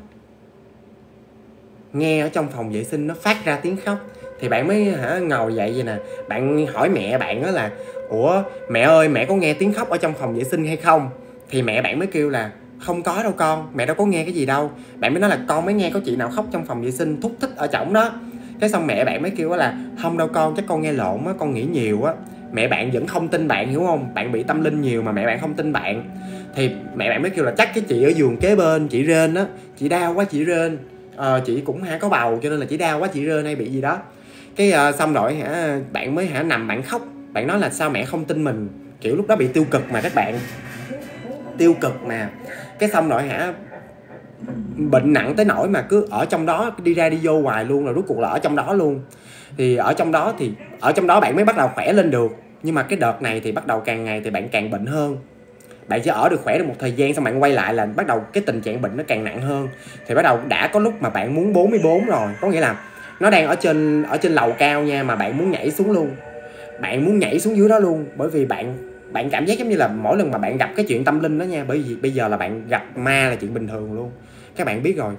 nghe ở trong phòng vệ sinh nó phát ra tiếng khóc. Thì bạn mới ngồi dậy vậy nè, bạn hỏi mẹ bạn đó là ủa mẹ ơi, mẹ có nghe tiếng khóc ở trong phòng vệ sinh hay không? Thì mẹ bạn mới kêu là không có đâu con, mẹ đâu có nghe cái gì đâu. Bạn mới nói là con mới nghe có chị nào khóc trong phòng vệ sinh thúc thích ở trỏng đó. Cái xong mẹ bạn mới kêu là không đâu con, chắc con nghe lộn á, con nghĩ nhiều á. Mẹ bạn vẫn không tin bạn, hiểu không? Bạn bị tâm linh nhiều mà mẹ bạn không tin bạn. Thì mẹ bạn mới kêu là chắc cái chị ở giường kế bên, chị rên á, chị đau quá chị rên, chị cũng có bầu cho nên là chị đau quá chị rên hay bị gì đó. Cái xong rồi bạn mới nằm bạn khóc. Bạn nói là sao mẹ không tin mình, kiểu lúc đó bị tiêu cực mà các bạn, tiêu cực mà. Cái xong rồi bệnh nặng tới nỗi mà cứ ở trong đó đi ra đi vô hoài luôn, rồi rốt cuộc là ở trong đó luôn. Thì ở trong đó bạn mới bắt đầu khỏe lên được. Nhưng mà cái đợt này thì bắt đầu càng ngày thì bạn càng bệnh hơn. Bạn chỉ ở được khỏe được một thời gian xong bạn quay lại là bắt đầu cái tình trạng bệnh nó càng nặng hơn. Thì bắt đầu đã có lúc mà bạn muốn 44 rồi, có nghĩa là nó đang ở trên lầu cao nha, mà bạn muốn nhảy xuống luôn, bạn muốn nhảy xuống dưới đó luôn. Bởi vì bạn cảm giác giống như là mỗi lần mà bạn gặp cái chuyện tâm linh đó nha, bởi vì bây giờ là bạn gặp ma là chuyện bình thường luôn. Các bạn biết rồi,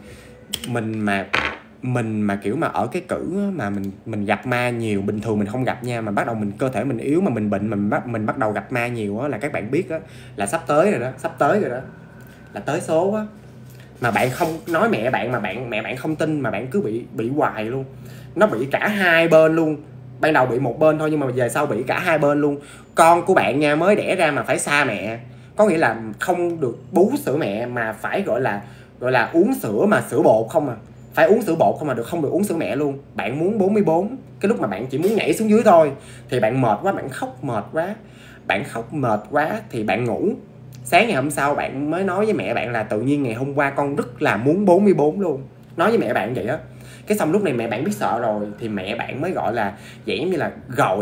mình mà kiểu mà ở cái cử mà mình gặp ma nhiều, bình thường mình không gặp nha, mà bắt đầu cơ thể mình yếu mà mình bệnh, mình bắt đầu gặp ma nhiều á, là các bạn biết á, là sắp tới rồi đó, là tới số á. Mà bạn không nói mẹ bạn, mà mẹ bạn không tin, mà bạn cứ bị hoài luôn. Nó bị cả hai bên luôn. Ban đầu bị một bên thôi, nhưng mà về sau bị cả hai bên luôn. Con của bạn nha, mới đẻ ra mà phải xa mẹ, có nghĩa là không được bú sữa mẹ, mà phải gọi là uống sữa mà sữa bột không à, phải uống sữa bột không mà không được uống sữa mẹ luôn. Bạn muốn 44, cái lúc mà bạn chỉ muốn nhảy xuống dưới thôi, thì bạn mệt quá, bạn khóc mệt quá thì bạn ngủ. Sáng ngày hôm sau bạn mới nói với mẹ bạn là tự nhiên ngày hôm qua con rất là muốn 44 luôn, nói với mẹ bạn vậy á. Cái xong lúc này mẹ bạn biết sợ rồi, thì mẹ bạn mới gọi là vậy, như là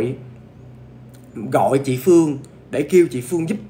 gọi chị Phương để kêu chị Phương giúp,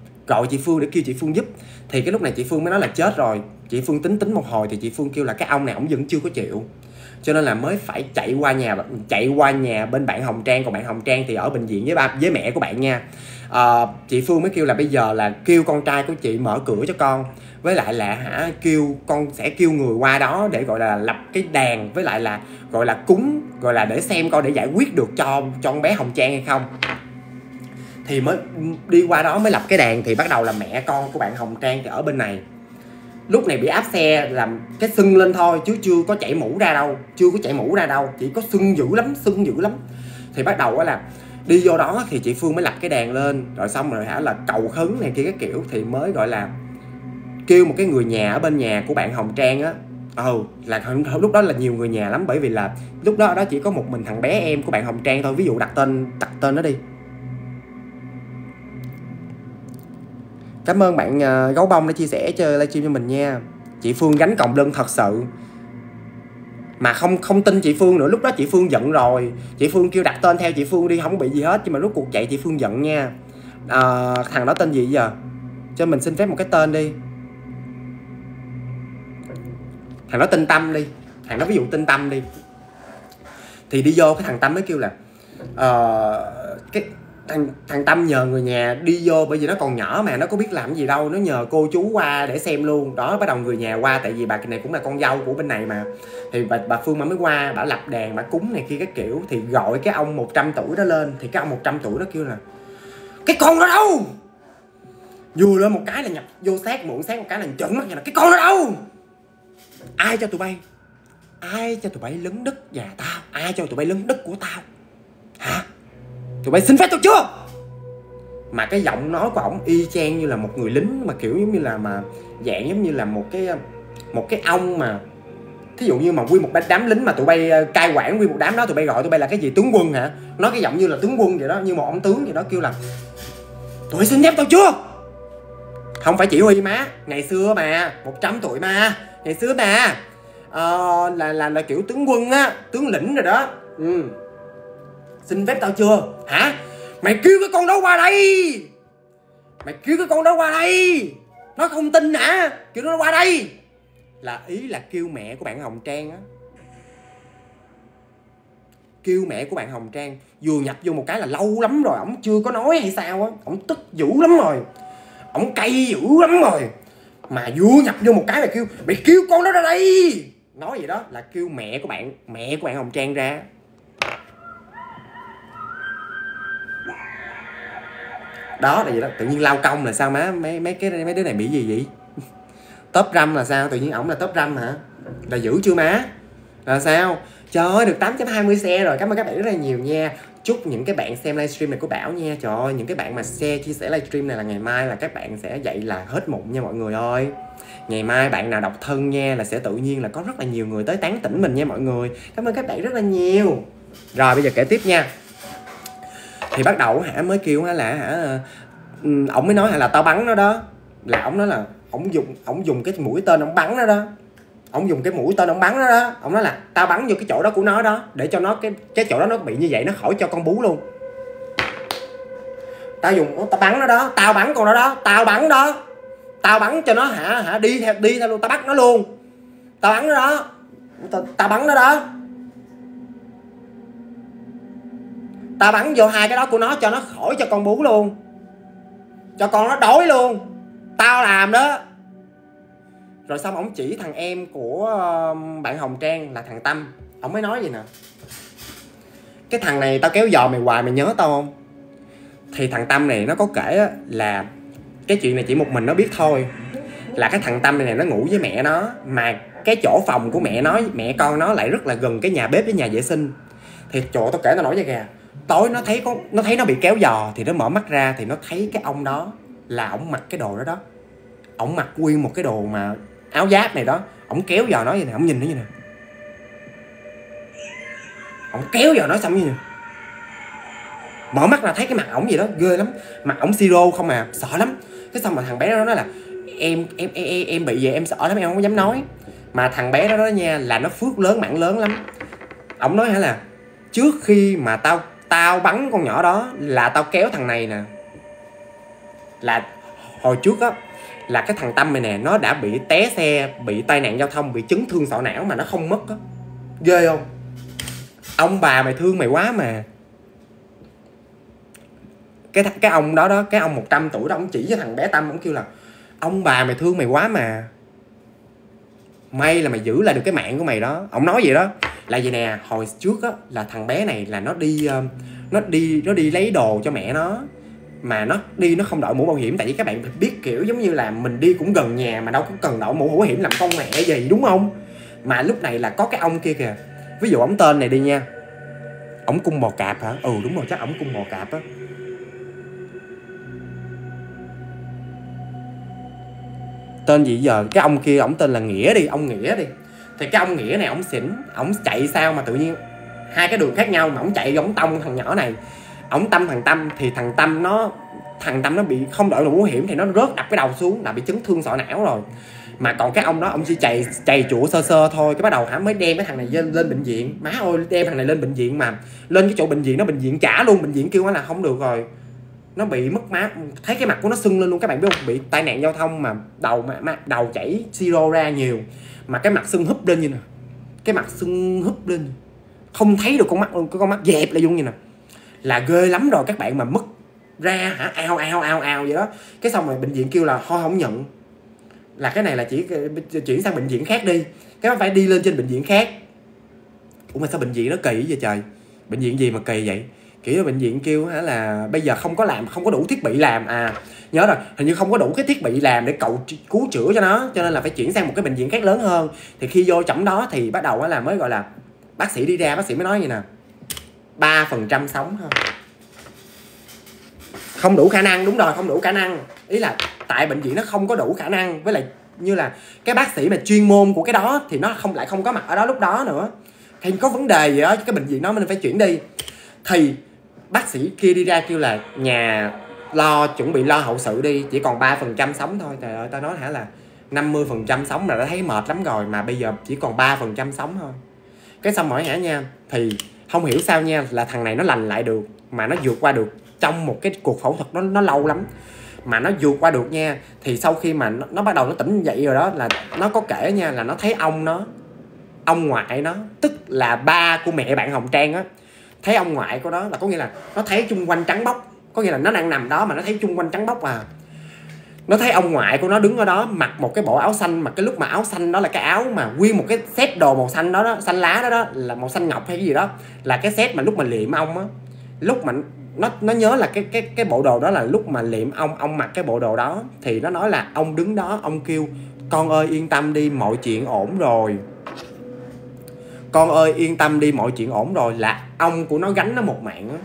Thì cái lúc này chị Phương mới nói là chết rồi. Chị Phương tính một hồi thì chị Phương kêu là cái ông này ổng vẫn chưa có chịu, cho nên là mới phải chạy qua nhà bên bạn Hồng Trang. Còn bạn Hồng Trang thì ở bệnh viện với mẹ của bạn nha. Chị Phương mới kêu là bây giờ là kêu con trai của chị mở cửa cho con, với lại là con sẽ kêu người qua đó để gọi là lập cái đàn, với lại là gọi là cúng, gọi là để xem coi để giải quyết được cho con bé Hồng Trang hay không. Thì mới đi qua đó mới lập cái đàn. Thì bắt đầu là mẹ con của bạn Hồng Trang thì ở bên này, lúc này bị áp xe làm cái sưng lên thôi, chứ chưa có chảy mũ ra đâu, chỉ có sưng dữ lắm. Thì bắt đầu là đi vô đó thì chị Phương mới lập cái đàn lên, rồi xong rồi là cầu khấn này kia các kiểu, thì mới gọi là kêu một cái người nhà ở bên nhà của bạn Hồng Trang á. Là lúc đó là nhiều người nhà lắm, bởi vì là lúc đó chỉ có một mình thằng bé em của bạn Hồng Trang thôi. Ví dụ đặt tên nó đi. Cảm ơn bạn Gấu Bông đã chia sẻ cho livestream cho mình nha. Chị Phương gánh còng lưng thật sự, mà không tin chị Phương nữa. Lúc đó chị Phương giận rồi, chị Phương kêu đặt tên theo chị Phương đi, không bị gì hết. Nhưng mà rốt cuộc chạy chị Phương giận nha. Thằng đó tên gì giờ? Cho mình xin phép một cái tên đi. thằng đó tên Tâm đi, thằng đó ví dụ tên Tâm đi, thì đi vô cái thằng Tâm mới kêu là cái thằng Tâm nhờ người nhà đi vô, bởi vì nó còn nhỏ mà nó có biết làm gì đâu, nó nhờ cô chú qua để xem luôn đó. Bắt đầu người nhà qua, tại vì bà này cũng là con dâu của bên này mà, thì bà Phương mới qua, bà lập đàn, bà cúng này kia các kiểu, thì gọi cái ông 100 tuổi đó lên. Thì cái ông 100 tuổi đó kêu là cái con đó đâu, vừa lên một cái là nhập vô sát, muộn sát một cái là trợn mắt, là cái con đó đâu, ai cho tụi bay lấn đất nhà tao, ai cho tụi bay lấn đất của tao hả, tụi bay xin phép tao chưa? Mà cái giọng nói của ổng y chang như là một người lính, mà kiểu giống như là mà dạng giống như là một cái ông mà thí dụ như mà nguyên một đám lính mà tụi bay cai quản nguyên một đám đó, tụi bay gọi tụi bay là cái gì, tướng quân hả, nói cái giọng như là tướng quân vậy đó, như một ông tướng vậy đó, kêu là tụi bay xin phép tao chưa? Không phải chỉ huy má, ngày xưa mà 100 tuổi mà, ngày xưa mà là kiểu tướng quân á, tướng lĩnh rồi đó. Xin phép tao chưa hả? Mày kêu cái con đó qua đây, nó không tin hả, kêu nó qua đây, là ý là kêu mẹ của bạn Hồng Trang á, kêu mẹ của bạn Hồng Trang. Vừa nhập vô một cái là lâu lắm rồi ổng chưa có nói hay sao á, ổng tức dữ lắm rồi, ổng cay dữ lắm rồi, mà vừa nhập vô một cái là kêu mày kêu con đó ra đây, nói vậy đó, là kêu mẹ của bạn Hồng Trang ra. Đó là vậy đó. Tự nhiên lao công là sao má, mấy đứa này bị gì vậy? Top răm là sao? Tự nhiên ổng là top răm hả? Là dữ chưa má? Là sao? Trời ơi, được 8.20 share rồi. Cảm ơn các bạn rất là nhiều nha. Chúc những cái bạn xem livestream này của Bảo nha. Trời ơi, những cái bạn mà share, chia sẻ livestream này là ngày mai là các bạn sẽ dậy là hết mụn nha mọi người ơi. Ngày mai bạn nào độc thân nha là sẽ tự nhiên là có rất là nhiều người tới tán tỉnh mình nha mọi người. Cảm ơn các bạn rất là nhiều. Rồi bây giờ kể tiếp nha. Thì bắt đầu mới kêu là ổng mới nói là tao bắn nó đó, là ổng nói là ổng dùng cái mũi tên ổng bắn nó đó, ổng dùng cái mũi tên ổng bắn nó đó, ổng nói là tao bắn vô cái chỗ đó của nó đó, để cho nó cái chỗ đó nó bị như vậy, nó khỏi cho con bú luôn. Tao bắn nó đó, tao bắn con đó, tao bắn cho nó hả đi theo luôn, tao bắt nó luôn, tao bắn nó đó, tao bắn nó đó, tao bắn vô hai cái đó của nó cho nó khỏi cho con bú luôn, cho con nó đói luôn, tao làm đó. Rồi xong ổng chỉ thằng em của bạn Hồng Trang là thằng Tâm, ổng mới nói gì nè, cái thằng này tao kéo dò mày hoài, mày nhớ tao không? Thì thằng Tâm này nó có kể là cái chuyện này chỉ một mình nó biết thôi, là cái thằng Tâm này nó ngủ với mẹ nó, mà cái chỗ phòng của mẹ con nó lại rất là gần cái nhà bếp với nhà vệ sinh. Thì chỗ tao kể tao nổi da gà, tối nó thấy nó bị kéo giò, thì nó mở mắt ra thì nó thấy cái ông đó là ổng mặc cái đồ đó đó, ổng mặc nguyên một cái đồ mà áo giáp này đó, ổng kéo giò nó vậy nè, ổng nhìn nó như nè, ổng kéo giò nó xong như nè, mở mắt ra thấy cái mặt ổng gì đó ghê lắm, mặt ổng siro không à, sợ lắm. Cái xong mà thằng bé đó nói là em bị vậy em sợ lắm, em không có dám nói. Mà thằng bé đó nha là nó phước lớn mảng lớn lắm. Ổng nói là trước khi mà tao bắn con nhỏ đó là tao kéo thằng này nè, là hồi trước á là cái thằng Tâm này nè nó đã bị té xe, bị tai nạn giao thông, bị chấn thương sọ não mà nó không mất á. Ghê không? Ông bà mày thương mày quá mà. Cái ông đó, cái ông 100 tuổi đó, ông chỉ với thằng bé Tâm, ông kêu là ông bà mày thương mày quá mà, may là mày giữ lại được cái mạng của mày đó. Ông nói vậy đó. Là vậy nè, hồi trước á là thằng bé này là nó đi lấy đồ cho mẹ nó, mà nó không đội mũ bảo hiểm. Tại vì các bạn biết kiểu giống như là mình đi cũng gần nhà mà đâu có cần đội mũ bảo hiểm làm con mẹ gì, đúng không? Mà lúc này là có cái ông kia kìa, ví dụ ổng tên này đi nha, ổng cung bò cạp hả? Ừ đúng rồi, chắc ổng cung bò cạp á. Tên gì giờ? Cái ông kia ổng tên là Nghĩa đi, ông Nghĩa đi. Thì cái ông Nghĩa này ổng xỉn, ổng chạy sao mà tự nhiên hai cái đường khác nhau mà ổng chạy ổng tông thằng nhỏ này, ổng tâm thằng Tâm. Thì thằng Tâm nó bị không đội mũ bảo hiểm thì nó rớt đập cái đầu xuống, là bị chấn thương sọ não rồi. Mà còn cái ông đó ông chỉ chạy chụa sơ thôi, cái bắt đầu mới đem cái thằng này lên bệnh viện. Má ơi, đem thằng này lên bệnh viện, mà lên cái chỗ bệnh viện nó bệnh viện trả luôn, bệnh viện kêu là không được rồi, nó bị mất máu, thấy cái mặt của nó sưng lên luôn. Các bạn biết không, bị tai nạn giao thông mà đầu chảy siro ra nhiều. mà cái mặt sưng húp lên như nè, cái mặt sưng húp lên không thấy được con mắt luôn, cái con mắt dẹp lại luôn như nè, là ghê lắm rồi các bạn. Mà mất ra hả, ao vậy đó. Cái xong rồi bệnh viện kêu là thôi không nhận, là cái này là chỉ chuyển sang bệnh viện khác đi, cái phải đi lên trên bệnh viện khác. Ủa mà sao bệnh viện nó kỳ vậy trời, bệnh viện gì mà kỳ vậy? Kiểu bệnh viện kêu hả là bây giờ không có đủ thiết bị làm, nhớ rồi, hình như không có đủ cái thiết bị làm để cậu cứu chữa cho nó, cho nên là phải chuyển sang một cái bệnh viện khác lớn hơn. Thì khi vô trong đó thì bắt đầu là mới gọi là bác sĩ đi ra, bác sĩ mới nói như nè, 3% sống thôi, không đủ khả năng. Đúng rồi, không đủ khả năng, ý là tại bệnh viện nó không có đủ khả năng, với lại như là cái bác sĩ mà chuyên môn của cái đó thì nó không có mặt ở đó lúc đó nữa, thì có vấn đề gì đó cái bệnh viện đó mình phải chuyển đi. Thì bác sĩ kia đi ra kêu là nhà chuẩn bị lo hậu sự đi, chỉ còn 3% sống thôi. Trời ơi, tao nói hả là 50% sống là đã thấy mệt lắm rồi, mà bây giờ chỉ còn 3% sống thôi. Cái xong hỏi hả nha, thì không hiểu sao nha, là thằng này nó lành lại được, mà nó vượt qua được trong một cái cuộc phẫu thuật nó lâu lắm mà nó vượt qua được nha. Thì sau khi mà nó bắt đầu nó tỉnh dậy rồi đó, là nó có kể nha, là nó thấy ông ngoại nó, tức là ba của mẹ bạn Hồng Trang á, thấy ông ngoại của nó, là có nghĩa là nó thấy chung quanh trắng bóc, có nghĩa là nó đang nằm đó mà nó thấy chung quanh trắng bóc nó thấy ông ngoại của nó đứng ở đó mặc một cái bộ áo xanh, mà cái lúc mà áo xanh đó là cái áo mà nguyên một cái set đồ màu xanh đó, xanh lá đó là màu xanh ngọc hay cái gì đó, là cái set mà lúc mà liệm ông á, lúc mà nó nhớ là cái bộ đồ đó là lúc mà liệm ông mặc cái bộ đồ đó. Thì nó nói là ông đứng đó, ông kêu con ơi yên tâm đi, mọi chuyện ổn rồi, con ơi yên tâm đi, mọi chuyện ổn rồi. Là ông của nó gánh nó một mạng á,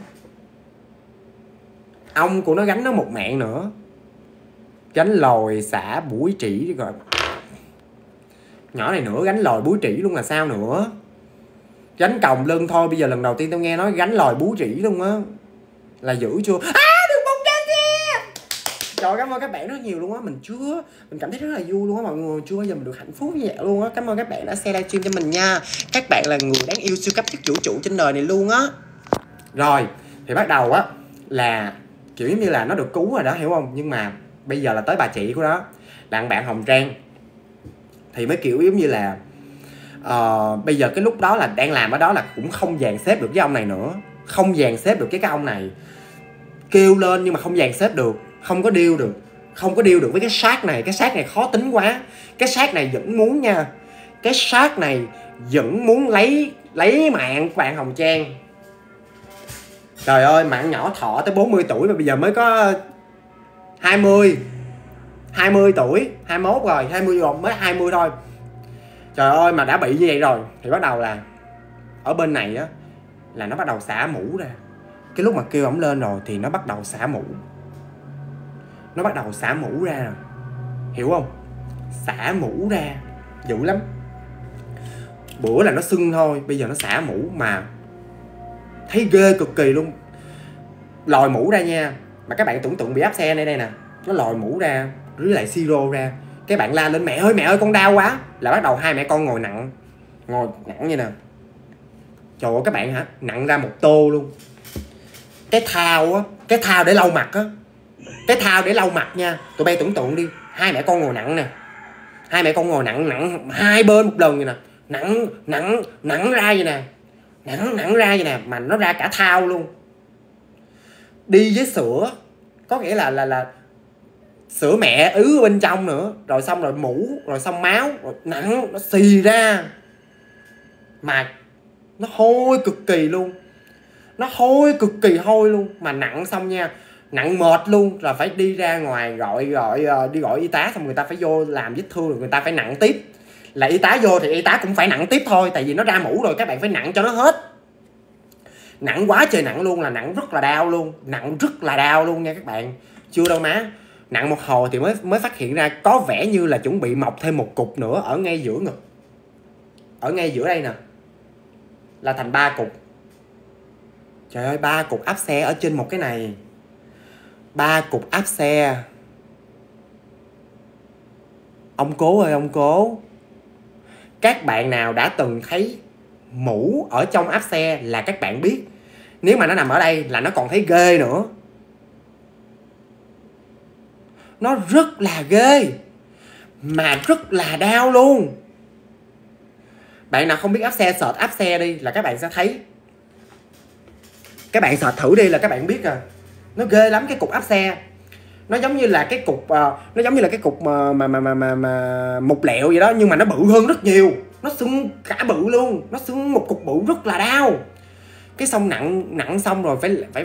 ông của nó gánh nó một mạng nữa, gánh lòi xả bủi trĩ rồi. Nhỏ này nữa gánh lòi búi trĩ luôn là sao nữa, gánh còng lưng thôi. Bây giờ lần đầu tiên tao nghe nói gánh lòi búi trĩ luôn á, là dữ chưa? Đừng bông ra nha. Trời, cảm ơn các bạn rất nhiều luôn á. Mình cảm thấy rất là vui luôn á mọi người, chưa bao giờ mình được hạnh phúc như vậy luôn á. Cảm ơn các bạn đã share livestream cho mình nha. Các bạn là người đáng yêu siêu cấp nhất vũ trụ trên đời này luôn á. Rồi thì bắt đầu á là kiểu như là nó được cứu rồi đó, hiểu không? Nhưng mà bây giờ là tới bà chị của nó, là bạn Hồng Trang, thì mới kiểu giống như là bây giờ cái lúc đó là đang làm ở đó là cũng không dàn xếp được với ông này nữa, không dàn xếp được với cái ông này, kêu lên nhưng mà không dàn xếp được, không có deal được với cái xác này. Cái xác này khó tính quá, cái xác này vẫn muốn nha, cái xác này vẫn muốn lấy mạng của bạn Hồng Trang. Trời ơi, mạng nhỏ thọ tới 40 tuổi mà bây giờ mới có 20 tuổi, 21 rồi, 20 rồi, mới 20 thôi. Trời ơi, mà đã bị như vậy rồi thì bắt đầu là ở bên này á là nó bắt đầu xả mũ ra. Cái lúc mà kêu ổng lên rồi thì nó bắt đầu xả mũ, ra rồi, hiểu không? Xả mũ ra dữ lắm. Bữa là nó sưng thôi, bây giờ nó xả mũ mà thấy ghê cực kỳ luôn. Lòi mũ ra nha, mà các bạn tưởng tượng bị áp xe đây nè, nó lòi mũ ra rưới lại siro ra. Cái bạn la lên mẹ ơi con đau quá, là bắt đầu hai mẹ con ngồi nặng như nè. Trời ơi các bạn hả, nặng ra một tô luôn. Cái thao để lau mặt á, cái thao để lau mặt nha. Tụi bay tưởng tượng đi, hai mẹ con ngồi nặng nè, hai mẹ con ngồi nặng hai bên một lần vậy nè, nặng ra vậy nè, nặng ra vậy nè, mà nó ra cả thao luôn. Đi với sữa, có nghĩa là sữa mẹ ứ bên trong nữa, rồi xong rồi mũ, rồi xong máu, rồi nặng, nó xì ra mà nó hôi cực kỳ luôn, nó hôi cực kỳ hôi luôn. Mà nặng xong nha, nặng mệt luôn, là phải đi ra ngoài đi gọi y tá, xong người ta phải vô làm vết thương, rồi người ta phải nặng tiếp. Là y tá vô thì y tá cũng phải nặng tiếp thôi, tại vì nó ra mũ rồi, các bạn phải nặng cho nó hết. Nặng quá trời nặng luôn, là nặng rất là đau luôn nha các bạn. Chưa đâu má, nặng một hồi thì mới phát hiện ra có vẻ như là chuẩn bị mọc thêm một cục nữa ở ngay giữa ngực, ở ngay giữa đây nè, là thành 3 cục. Trời ơi, 3 cục áp xe ở trên một cái này, 3 cục áp xe. Ông cố ơi ông cố, các bạn nào đã từng thấy mũ ở trong áp xe là các bạn biết, nếu mà nó nằm ở đây là nó còn thấy ghê nữa. Nó rất là ghê mà rất là đau luôn. Bạn nào không biết áp xe, search áp xe đi là các bạn sẽ thấy. Các bạn search thử đi là các bạn biết rồi. Nó ghê lắm cái cục áp xe. Nó giống như là cái cục mà mục lẹo vậy đó, nhưng mà nó bự hơn rất nhiều. Nó sưng cả bự luôn, nó sưng một cục bự rất là đau. Cái xong nặng xong rồi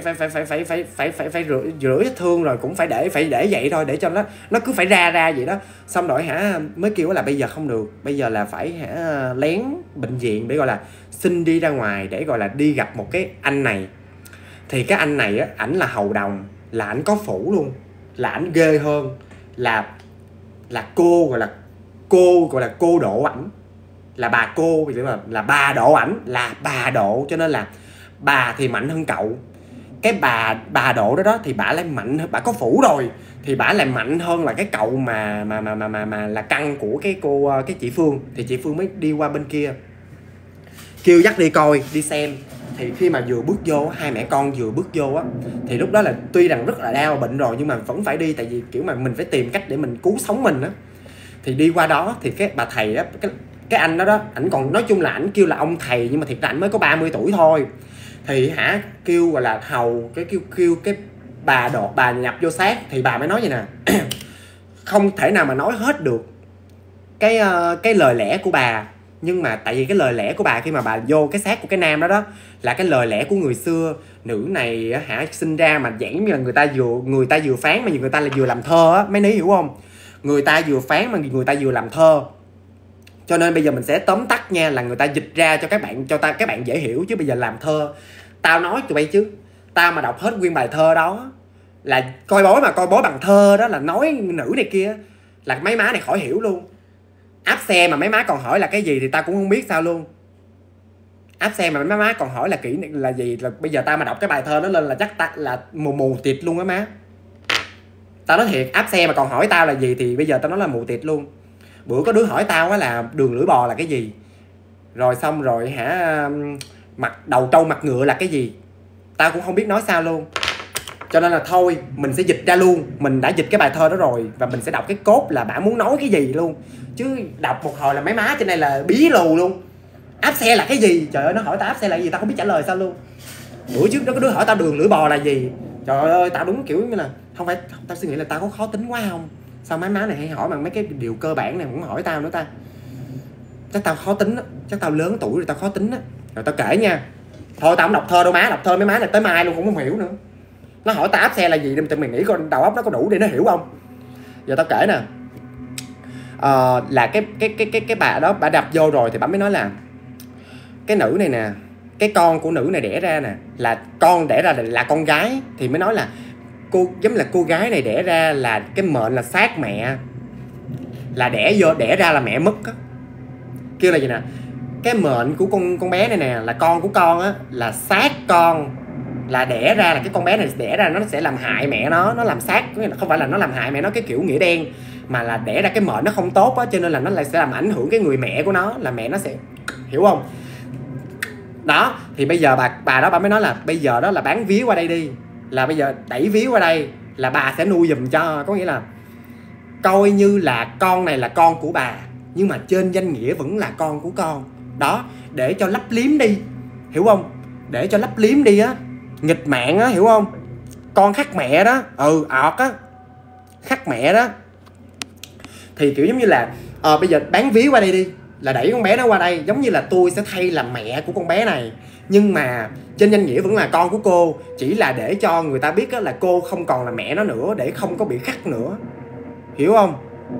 phải rửa vết thương, rồi cũng phải để vậy thôi, để cho nó cứ phải ra vậy đó. Xong rồi mới kêu là bây giờ không được, bây giờ là phải lén bệnh viện để gọi là xin đi ra ngoài, để gọi là đi gặp một cái anh này. Thì cái anh này á, ảnh là hầu đồng, là ảnh có phủ luôn, là ảnh ghê hơn, là cô gọi là cô độ ảnh, là bà cô, là bà độ ảnh, là bà độ, cho nên là bà thì mạnh hơn cậu. Cái bà độ đó thì bà lại mạnh hơn, bà có phủ rồi thì bà lại mạnh hơn là cái cậu mà là căn của cái chị Phương. Thì chị Phương mới đi qua bên kia kêu dắt đi coi, đi xem. Thì khi mà vừa bước vô, hai mẹ con vừa bước vô á, thì lúc đó là tuy rằng rất là đau bệnh rồi nhưng mà vẫn phải đi, tại vì kiểu mà mình phải tìm cách để mình cứu sống mình á. Thì đi qua đó thì cái bà thầy đó, cái anh đó ảnh còn nói chung là ảnh kêu là ông thầy, nhưng mà thiệt ra ảnh mới có 30 tuổi thôi. Thì kêu gọi là hầu cái kêu cái bà nhập vô xác. Thì bà mới nói vậy nè không thể nào mà nói hết được cái lời lẽ của bà, nhưng mà tại vì cái lời lẽ của bà khi mà bà vô cái xác của cái nam đó là cái lời lẽ của người xưa. Nữ này sinh ra mà dạng như là người ta vừa phán mà người ta là vừa làm thơ á, mấy ní hiểu không? Người ta vừa phán mà người ta vừa làm thơ. Cho nên bây giờ mình sẽ tóm tắt nha, là người ta dịch ra cho các bạn dễ hiểu, chứ bây giờ làm thơ tao nói tụi bay chứ, tao mà đọc hết nguyên bài thơ đó là coi bói bằng thơ đó, là nói nữ này kia là mấy má này khỏi hiểu luôn. Áp xe mà mấy má còn hỏi là cái gì thì tao cũng không biết sao luôn. Áp xe mà mấy má còn hỏi là kỹ là gì, là bây giờ tao mà đọc cái bài thơ đó lên là chắc ta là mù tịt luôn á má. Tao nói thiệt, áp xe mà còn hỏi tao là gì thì bây giờ tao nói là mù tịt luôn. Bữa có đứa hỏi tao á là đường lưỡi bò là cái gì, rồi xong rồi mặt đầu trâu mặt ngựa là cái gì, tao cũng không biết nói sao luôn. Cho nên là thôi mình sẽ dịch ra luôn. Mình đã dịch cái bài thơ đó rồi và mình sẽ đọc cái cốt là bả muốn nói cái gì luôn, chứ đọc một hồi là mấy má trên đây là bí lù luôn. Áp xe là cái gì, trời ơi, nó hỏi tao áp xe là cái gì tao không biết trả lời sao luôn. Bữa trước đó có đứa hỏi tao đường lưỡi bò là gì, trời ơi tao đúng kiểu như là không phải, tao suy nghĩ là tao có khó tính quá không, sao mấy má này hay hỏi bằng mấy cái điều cơ bản này cũng hỏi tao nữa ta. Chắc tao khó tính á, chắc tao lớn tuổi rồi tao khó tính á. Rồi tao kể nha, thôi tao không đọc thơ đâu má, đọc thơ mấy má này tới mai luôn cũng không hiểu nữa. Nó hỏi tao áp xe là gì thì mình nghĩ coi đầu óc nó có đủ để nó hiểu không. Giờ tao kể nè, là cái bà đó, bà đập vô rồi thì bà mới nói là cái nữ này nè, cái con của nữ này đẻ ra nè, là con đẻ ra là con gái. Thì mới nói là giống là cô gái này đẻ ra là cái mệnh là sát mẹ, là đẻ ra là mẹ mất á. Kêu là gì nè, cái mệnh của con bé này nè, là con của con á, là sát con, là đẻ ra là cái con bé này đẻ ra nó sẽ làm hại mẹ nó làm sát, không phải là nó làm hại mẹ nó cái kiểu nghĩa đen, mà là đẻ ra cái mệnh nó không tốt á, cho nên là nó lại sẽ làm ảnh hưởng cái người mẹ của nó, là mẹ nó sẽ, hiểu không? Đó, thì bây giờ bà đó bà mới nói là bây giờ đó là bán vía qua đây đi, là bây giờ đẩy vía qua đây là bà sẽ nuôi giùm cho, có nghĩa là coi như là con này là con của bà nhưng mà trên danh nghĩa vẫn là con của con đó, để cho lấp liếm đi, hiểu không? Để cho lấp liếm đi á, nghịch mạng á, hiểu không? Con khắc mẹ đó, ọt á, khắc mẹ đó. Thì kiểu giống như là bây giờ bán vía qua đây đi, là đẩy con bé nó qua đây, giống như là tôi sẽ thay làm mẹ của con bé này, nhưng mà trên danh nghĩa vẫn là con của cô, chỉ là để cho người ta biết là cô không còn là mẹ nó nữa, để không có bị khắc nữa, hiểu không?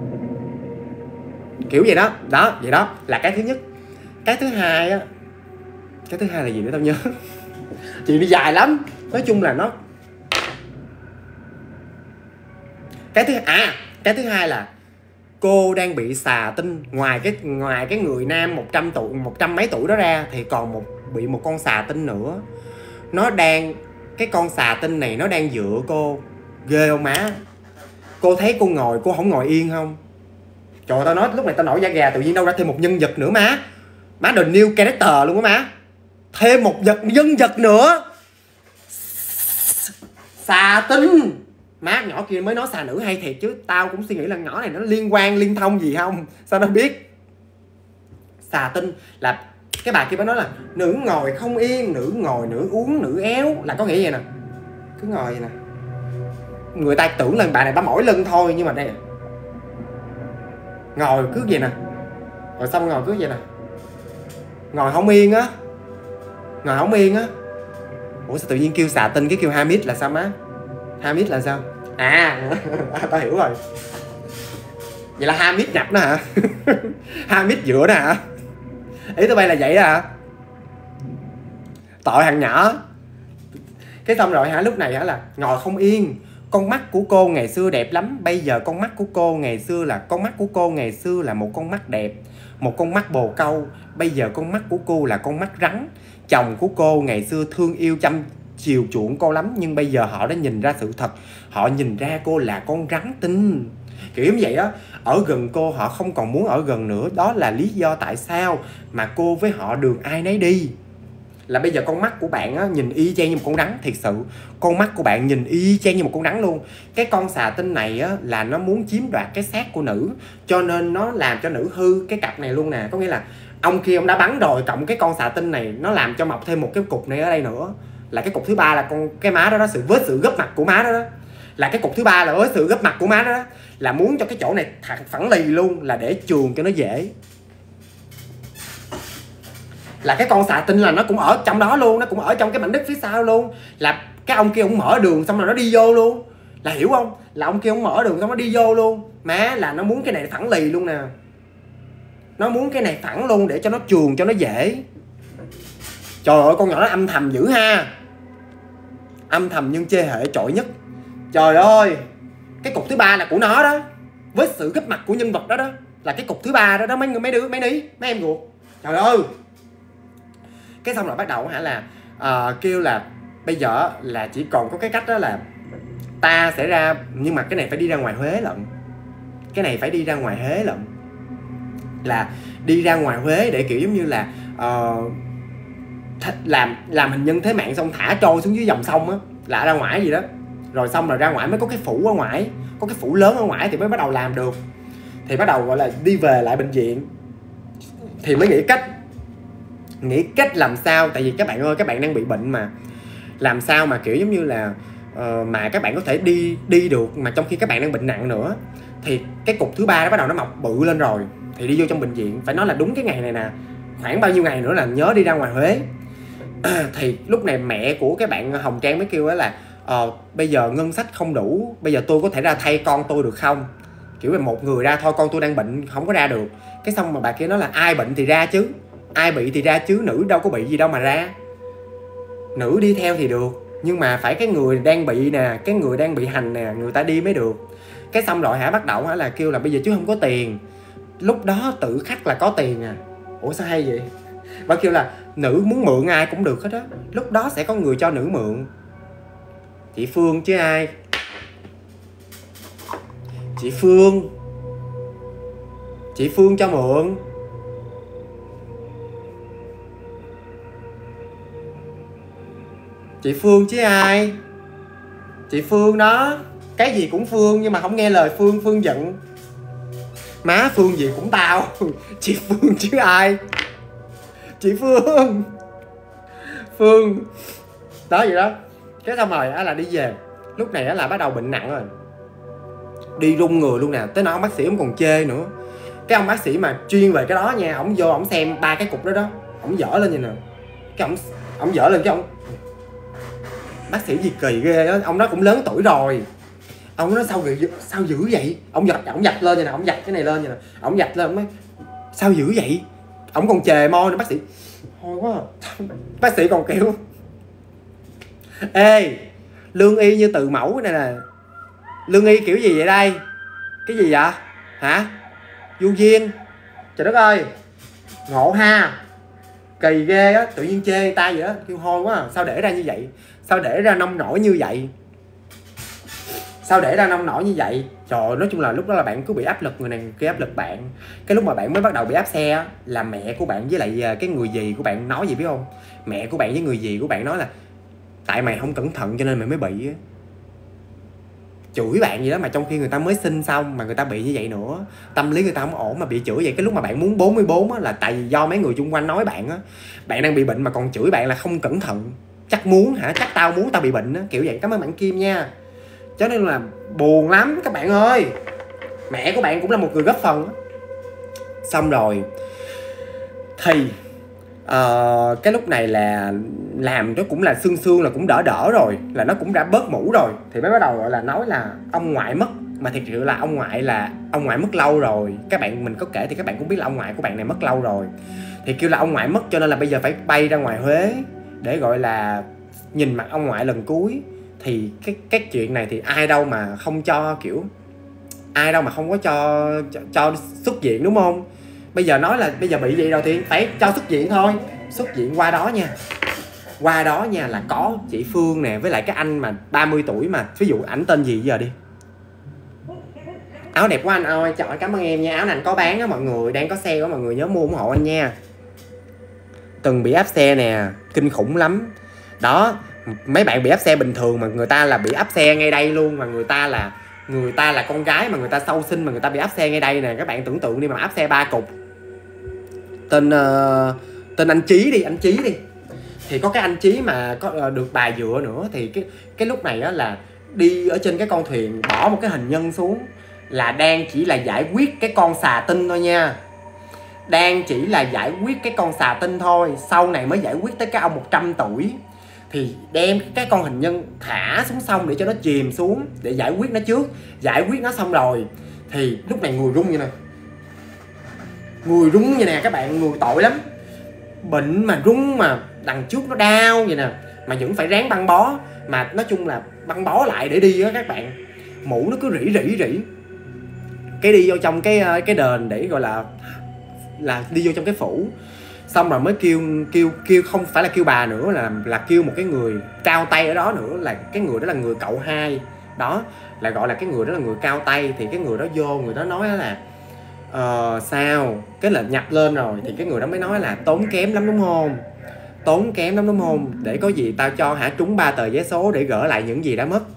Kiểu vậy đó. Đó, vậy đó là cái thứ nhất. Cái thứ hai là gì nữa tao nhớ chuyện đi dài lắm, nói chung là nó cái thứ hai là cô đang bị xà tinh. Ngoài cái người nam 100 mấy tuổi đó ra thì còn bị một con xà tinh nữa. Cái con xà tinh này nó đang dựa cô. Ghê không má? Cô thấy cô không ngồi yên không? Trời ơi, tao nói lúc này tao nổi da gà, tự nhiên đâu ra thêm một nhân vật nữa má. Má the new character luôn á má. Thêm một nhân vật nữa. Xà tinh. Má nhỏ kia mới nói xà nữ hay thiệt chứ. Tao cũng suy nghĩ là nhỏ này nó liên thông gì không. Sao nó biết. xà tinh là cái bà kia mới nói là nữ ngồi không yên, nữ ngồi nữ uống nữ éo, là có nghĩa vậy nè, cứ ngồi vậy nè, người ta tưởng là bà này bà mỏi lưng thôi, nhưng mà đây ngồi cứ vậy nè, rồi xong ngồi cứ vậy nè, ngồi không yên á, ngồi không yên á. Ủa sao tự nhiên kêu xà tinh cái kêu Hamid là sao má? Hamid là sao? Tao hiểu rồi. Vậy là Hamid nhập đó hả? Hamid giữa đó hả? Ý tụi bay là vậy đó hả? Tội thằng nhỏ. Cái xong rồi hả, lúc này hả là ngồi không yên. Con mắt của cô ngày xưa đẹp lắm, bây giờ con mắt của cô ngày xưa là một con mắt đẹp, một con mắt bồ câu, bây giờ con mắt của cô là con mắt rắn. Chồng của cô ngày xưa thương yêu chăm chiều chuộng cô lắm, nhưng bây giờ họ đã nhìn ra sự thật, họ nhìn ra cô là con rắn tinh. Kiểu như vậy đó, ở gần cô họ không còn muốn ở gần nữa. Đó là lý do tại sao mà cô với họ đường ai nấy đi. Là bây giờ con mắt của bạn á, nhìn y chang như một con rắn. Thiệt sự con mắt của bạn nhìn y chang như một con rắn luôn. Cái con xà tinh này á, là nó muốn chiếm đoạt cái xác của nữ, cho nên nó làm cho nữ hư cái cặp này luôn nè. Có nghĩa là ông kia ông đã bắn rồi, cộng cái con xà tinh này nó làm cho mọc thêm một cái cục này ở đây nữa. Là cái cục thứ ba là cái má đó, với sự gấp mặt của má đó, là cái cục thứ ba là với sự gấp mặt của má đó, là muốn cho cái chỗ này phẳng lì luôn, là để chườn cho nó dễ. Là cái con xà tinh là nó cũng ở trong đó luôn, nó cũng ở trong cái mảnh đất phía sau luôn. Là cái ông kia ông mở đường xong rồi nó đi vô luôn, là hiểu không? Là ông kia ông mở đường xong nó đi vô luôn. Má là nó muốn cái này phẳng lì luôn nè, nó muốn cái này phẳng luôn để cho nó chườn cho nó dễ. Trời ơi con nhỏ nó âm thầm dữ ha, âm thầm nhưng chê hệ trội nhất. Trời ơi, cái cục thứ ba là của nó đó, với sự gấp mặt của nhân vật đó đó, là cái cục thứ ba đó đó mấy đứa mấy em ruột. Trời ơi. Cái xong rồi bắt đầu hả là kêu là bây giờ là chỉ còn có cái cách đó là ta sẽ ra, nhưng mà cái này phải đi ra ngoài Huế lận. Cái này phải đi ra ngoài Huế lận. Là đi ra ngoài Huế để kiểu giống như là làm hình nhân thế mạng xong thả trôi xuống dưới dòng sông á, là ra ngoài gì đó. Rồi xong rồi ra ngoài mới có cái phủ ở ngoài, có cái phủ lớn ở ngoài thì mới bắt đầu làm được. Thì bắt đầu gọi là đi về lại bệnh viện. Thì mới nghĩ cách làm sao, tại vì các bạn ơi, các bạn đang bị bệnh mà, làm sao mà kiểu giống như là mà các bạn có thể đi được mà trong khi các bạn đang bệnh nặng nữa. Thì cái cục thứ ba đó bắt đầu nó mọc bự lên rồi, thì đi vô trong bệnh viện. Phải nói là đúng cái ngày này nè, khoảng bao nhiêu ngày nữa là nhớ đi ra ngoài Huế. Thì lúc này mẹ của cái bạn Hồng Trang mới kêu đó là bây giờ ngân sách không đủ, bây giờ tôi có thể ra thay con tôi được không? Kiểu là một người ra thôi, con tôi đang bệnh không có ra được. Cái xong mà bà kia nói là ai bệnh thì ra chứ, ai bị thì ra chứ, nữ đâu có bị gì đâu mà ra. Nữ đi theo thì được, nhưng mà phải cái người đang bị nè, cái người đang bị hành nè, người ta đi mới được. Cái xong rồi hả, bắt đầu hả là kêu là bây giờ chứ không có tiền. Lúc đó tự khắc là có tiền à. Ủa sao hay vậy? Bà kêu là nữ muốn mượn ai cũng được hết á, lúc đó sẽ có người cho nữ mượn. Chị Phương chứ ai. Chị Phương cho mượn. Chị Phương chứ ai. Chị Phương đó, cái gì cũng Phương nhưng mà không nghe lời Phương giận. Má Phương gì cũng tao. Chị Phương chứ ai. Chị Phương đó vậy đó. Cái xong rồi á là đi về. Lúc này á là bắt đầu bệnh nặng rồi, đi run người luôn nè. Tới nỗi ông bác sĩ ông còn chê nữa. Cái ông bác sĩ mà chuyên về cái đó nha, ổng vô ổng xem ba cái cục đó đó, ổng dở lên vậy nè. Cái ổng dở lên cái ổng, bác sĩ gì kỳ ghê đó. Ông đó cũng lớn tuổi rồi. Ông nói sao dữ vậy. Ông giật lên vậy nè, ổng giật cái này lên vậy nè, ổng giật lên, ổng nói sao dữ vậy. Ổng còn chề mo nữa. Bác sĩ thôi quá à. Bác sĩ còn kêu ê, lương y như từ mẫu này nè, lương y kiểu gì vậy đây? Cái gì vậy hả? Vô duyên. Trời đất ơi, ngộ ha, kỳ ghê á. Tự nhiên chê người ta vậy đó, kêu hôi quá à. Sao để ra như vậy, sao để ra nông nổi như vậy, sao để ra nông nổi như vậy. Trời ơi, nói chung là lúc đó là bạn cứ bị áp lực, người này kia áp lực bạn. Cái lúc mà bạn mới bắt đầu bị áp xe á, là mẹ của bạn với lại cái người dì của bạn nói gì biết không? Mẹ của bạn với người dì của bạn nói là tại mày không cẩn thận cho nên mày mới bị á. chửi bạn gì đó, mà trong khi người ta mới sinh xong mà người ta bị như vậy nữa, tâm lý người ta không ổn mà bị chửi vậy. Cái lúc mà bạn muốn 44 á là tại vì do mấy người xung quanh nói bạn á, bạn đang bị bệnh mà còn chửi bạn là không cẩn thận, chắc muốn hả, chắc tao muốn tao bị bệnh á, kiểu vậy. Cảm ơn bạn Kim nha. Cho nên là buồn lắm các bạn ơi. Mẹ của bạn cũng là một người góp phần. Xong rồi thì cái lúc này là làm nó cũng là xương là cũng đỡ rồi, là nó cũng đã bớt mũ rồi, thì mới bắt đầu gọi là nói là ông ngoại mất. Mà thật sự là ông ngoại mất lâu rồi. Các bạn mình có kể thì các bạn cũng biết là ông ngoại của bạn này mất lâu rồi. Thì kêu là ông ngoại mất cho nên là bây giờ phải bay ra ngoài Huế để gọi là nhìn mặt ông ngoại lần cuối. Thì cái chuyện này thì ai đâu mà không cho, kiểu ai đâu mà không có cho xuất viện, đúng không? Bây giờ nói là bây giờ bị vậy rồi thì phải cho xuất viện thôi. Xuất viện qua đó nha là có chị Phương nè, với lại cái anh mà 30 tuổi mà ví dụ ảnh tên gì giờ đi. Áo đẹp quá anh ơi, trời, cảm ơn em nha. Áo này anh có bán á mọi người, đang có sale á mọi người, nhớ mua ủng hộ anh nha. Từng bị áp xe nè, kinh khủng lắm. Đó, mấy bạn bị áp xe bình thường mà người ta là bị áp xe ngay đây luôn, mà người ta là con gái mà người ta sau sinh mà người ta bị áp xe ngay đây nè. Các bạn tưởng tượng đi, mà áp xe 3 cục. Tên anh Chí đi. Thì có cái anh Chí mà có được bà dựa nữa. Thì cái lúc này á là đi ở trên cái con thuyền bỏ một cái hình nhân xuống, là đang chỉ là giải quyết cái con xà tinh thôi nha. Đang chỉ là giải quyết cái con xà tinh thôi, sau này mới giải quyết tới cái ông 100 tuổi. Thì đem cái con hình nhân thả xuống sông để cho nó chìm xuống, để giải quyết nó trước. Giải quyết nó xong rồi thì lúc này người rung như này, người rung như nè các bạn, người tội lắm. Bệnh mà rung mà đằng trước nó đau vậy nè, mà vẫn phải ráng băng bó. Mà nói chung là băng bó lại để đi á các bạn. Mũ nó cứ rỉ. Cái đi vô trong cái đền để gọi là đi vô trong cái phủ. Xong rồi mới kêu không phải là kêu bà nữa, là kêu một cái người cao tay ở đó nữa, là cái người đó là người cậu hai đó, là gọi là cái người đó là người cao tay. Thì cái người đó vô, người đó nói là sao, cái là nhập lên rồi thì cái người đó mới nói là tốn kém lắm đúng không, để có gì tao cho trúng 3 tờ vé số để gỡ lại những gì đã mất.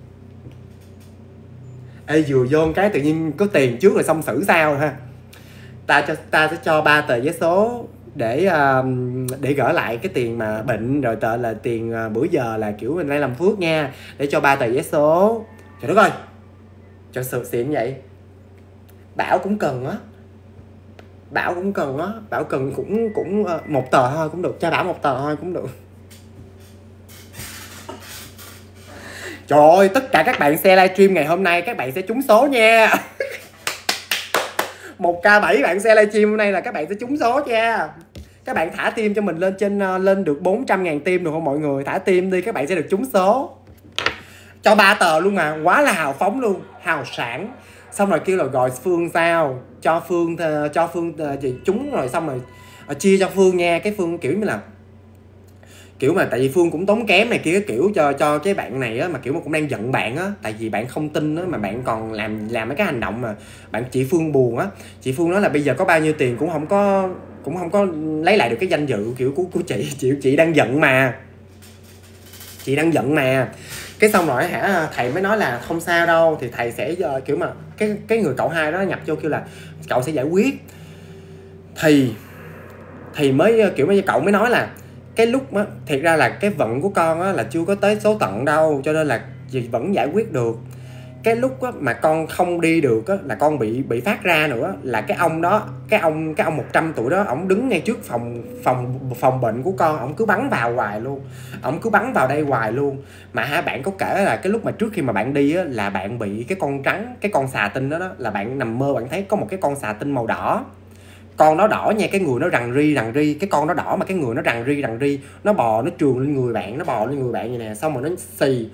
Ê, vừa vô cái tự nhiên có tiền trước rồi xong xử sao ha. Ta sẽ cho 3 tờ vé số để gỡ lại cái tiền mà bệnh, rồi tờ là tiền bữa giờ là kiểu mình đang làm phước nha, để cho 3 tờ vé số. Trời đất ơi, cho sự xịn vậy. Bảo cũng cần á, Bảo cần cũng 1 tờ thôi cũng được, cho Bảo 1 tờ thôi cũng được. Trời ơi, tất cả các bạn xem livestream ngày hôm nay các bạn sẽ trúng số nha. 1k7 bạn xem livestream hôm nay là các bạn sẽ trúng số nha. Các bạn thả tim cho mình lên được 400.000 tim được không mọi người? Thả tim đi, các bạn sẽ được trúng số. Cho 3 tờ luôn mà, quá là hào phóng luôn, hào sản. Xong rồi kêu là gọi Phương sao, cho Phương chị trúng rồi, xong rồi chia cho Phương nha. Cái Phương kiểu như là kiểu mà tại vì Phương cũng tốn kém này kia cái kiểu cho cái bạn này á, mà kiểu mà cũng đang giận bạn á, tại vì bạn không tin á, mà bạn còn làm mấy cái hành động mà bạn chị Phương buồn á. Chị Phương nói là bây giờ có bao nhiêu tiền cũng không có lấy lại được cái danh dự kiểu của chị đang giận mà. Chị đang giận mà. Cái xong rồi thầy mới nói là không sao đâu, thì thầy sẽ kiểu mà cái người cậu hai đó nhập vô kêu là cậu sẽ giải quyết. Thì mới kiểu như cậu mới nói là cái lúc á, thiệt ra là cái vận của con á là chưa có tới số tận đâu, cho nên là chị vẫn giải quyết được. Cái lúc á, mà con không đi được á, là con bị phát ra nữa, là cái ông đó, cái ông 100 tuổi đó, ổng đứng ngay trước phòng bệnh của con, ổng cứ bắn vào hoài luôn, ổng cứ bắn vào đây hoài luôn. Mà bạn có kể là cái lúc mà trước khi mà bạn đi á, là bạn bị cái con trắng, cái con xà tinh đó, là bạn nằm mơ bạn thấy có một cái con xà tinh màu đỏ. Con nó đỏ nha, cái người nó rằn ri, cái con nó đỏ mà cái người nó rằn ri, nó bò, nó trườn lên người bạn, nó bò lên người bạn vậy nè, xong rồi nó xì,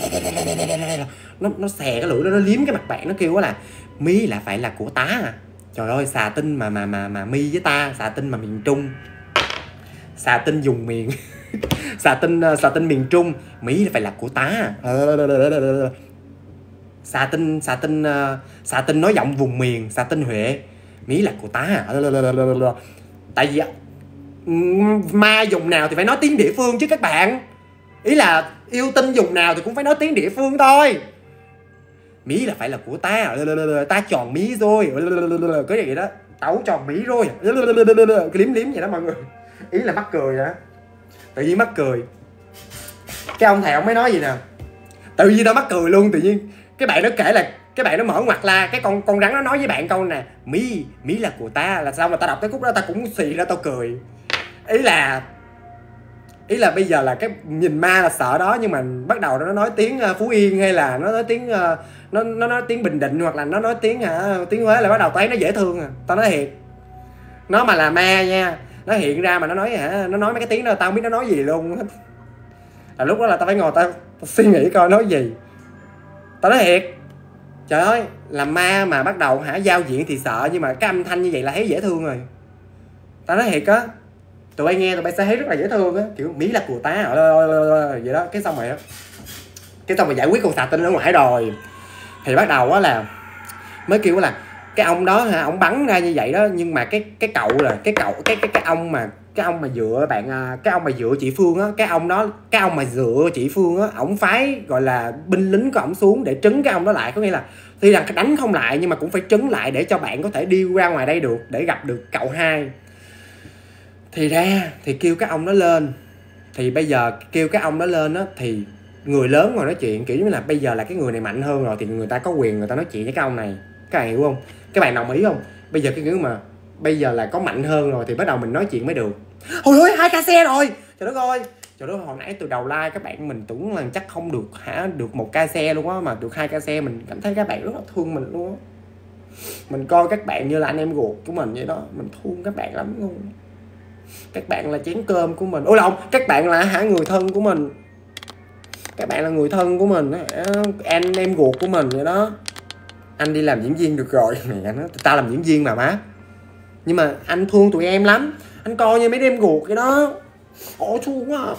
nó xè cái lưỡi đó, nó liếm cái mặt bạn, nó kêu là mí là phải là của tá à. Trời ơi, xà tinh mà mi với ta, xà tinh mà miền Trung, xà tinh dùng miền xà tinh miền Trung, Mỹ là phải là của tá à. Xà tinh nói giọng vùng miền, xà tinh Huế, Mỹ là của tá à. Tại vì ma dùng nào thì phải nói tiếng địa phương chứ các bạn. Ý là yêu tinh dùng nào thì cũng phải nói tiếng địa phương thôi. Mí là phải là của ta, ta tròn mí rồi, cái gì vậy đó, tấu tròn mí rồi, liếm liếm vậy đó mọi người. Ý là mắc cười hả? Tự nhiên mắc cười. Cái ông thầy ông mới nói gì nè, tự nhiên tao mắc cười luôn. Tự nhiên cái bạn nó kể là cái bạn nó mở ngoặt la, cái con rắn nó nói với bạn câu nè, mí là của ta, là sao mà tao đọc tới khúc đó tao cũng xì ra tao cười. Ý là bây giờ là cái nhìn ma là sợ đó, nhưng mà bắt đầu nó nói tiếng Phú Yên, hay là nó nói tiếng nó nói tiếng Bình Định, hoặc là nó nói tiếng tiếng Huế, là bắt đầu thấy nó dễ thương à. Tao nói thiệt, nó mà là ma nha, nó hiện ra mà nó nói nó nói mấy cái tiếng đó tao không biết nó nói gì luôn. Là lúc đó là tao phải ngồi tao suy nghĩ coi nói gì. Tao nói thiệt, trời ơi, làm ma mà bắt đầu giao diện thì sợ, nhưng mà cái âm thanh như vậy là thấy dễ thương rồi. Tao nói thiệt á, tụi bay nghe tụi bay sẽ thấy rất là dễ thương á, kiểu mí là của tá vậy đó. Cái xong rồi giải quyết con xà tinh ở ngoài rồi, thì bắt đầu á là mới kêu là cái ông đó ông bắn ra như vậy đó, nhưng mà cái cậu là cái ông mà dựa bạn, cái ông mà dựa chị Phương á, cái ông mà dựa chị Phương á, ổng phái gọi là binh lính của ổng xuống để trấn cái ông đó lại. Có nghĩa là tuy rằng đánh không lại nhưng mà cũng phải trấn lại để cho bạn có thể đi ra ngoài đây được, để gặp được cậu hai. Thì kêu cái ông đó lên. Thì bây giờ kêu cái ông đó lên á, thì người lớn ngồi nói chuyện, kiểu như là bây giờ là cái người này mạnh hơn rồi thì người ta có quyền người ta nói chuyện với cái ông này. Các bạn hiểu không? Các bạn đồng ý không? Bây giờ cái kiểu mà bây giờ là có mạnh hơn rồi thì bắt đầu mình nói chuyện mới được. Ôi ơi, 2 ca xe rồi. Trời đất ơi. Trời đất ơi, hồi nãy từ đầu like các bạn mình tưởng là chắc không được được 1 ca xe luôn á, mà được 2 ca xe, mình cảm thấy các bạn rất là thương mình luôn á. Mình coi các bạn như là anh em ruột của mình vậy đó, mình thương các bạn lắm luôn. Các bạn là chén cơm của mình. Ôi lộn, các bạn là người thân của mình. Các bạn là người thân của mình, anh em ruột của mình vậy đó. Anh đi làm diễn viên được rồi. Mẹ nó, tao làm diễn viên mà má. Nhưng mà anh thương tụi em lắm. Anh coi như mấy đêm ruột vậy đó. Ôi thương quá.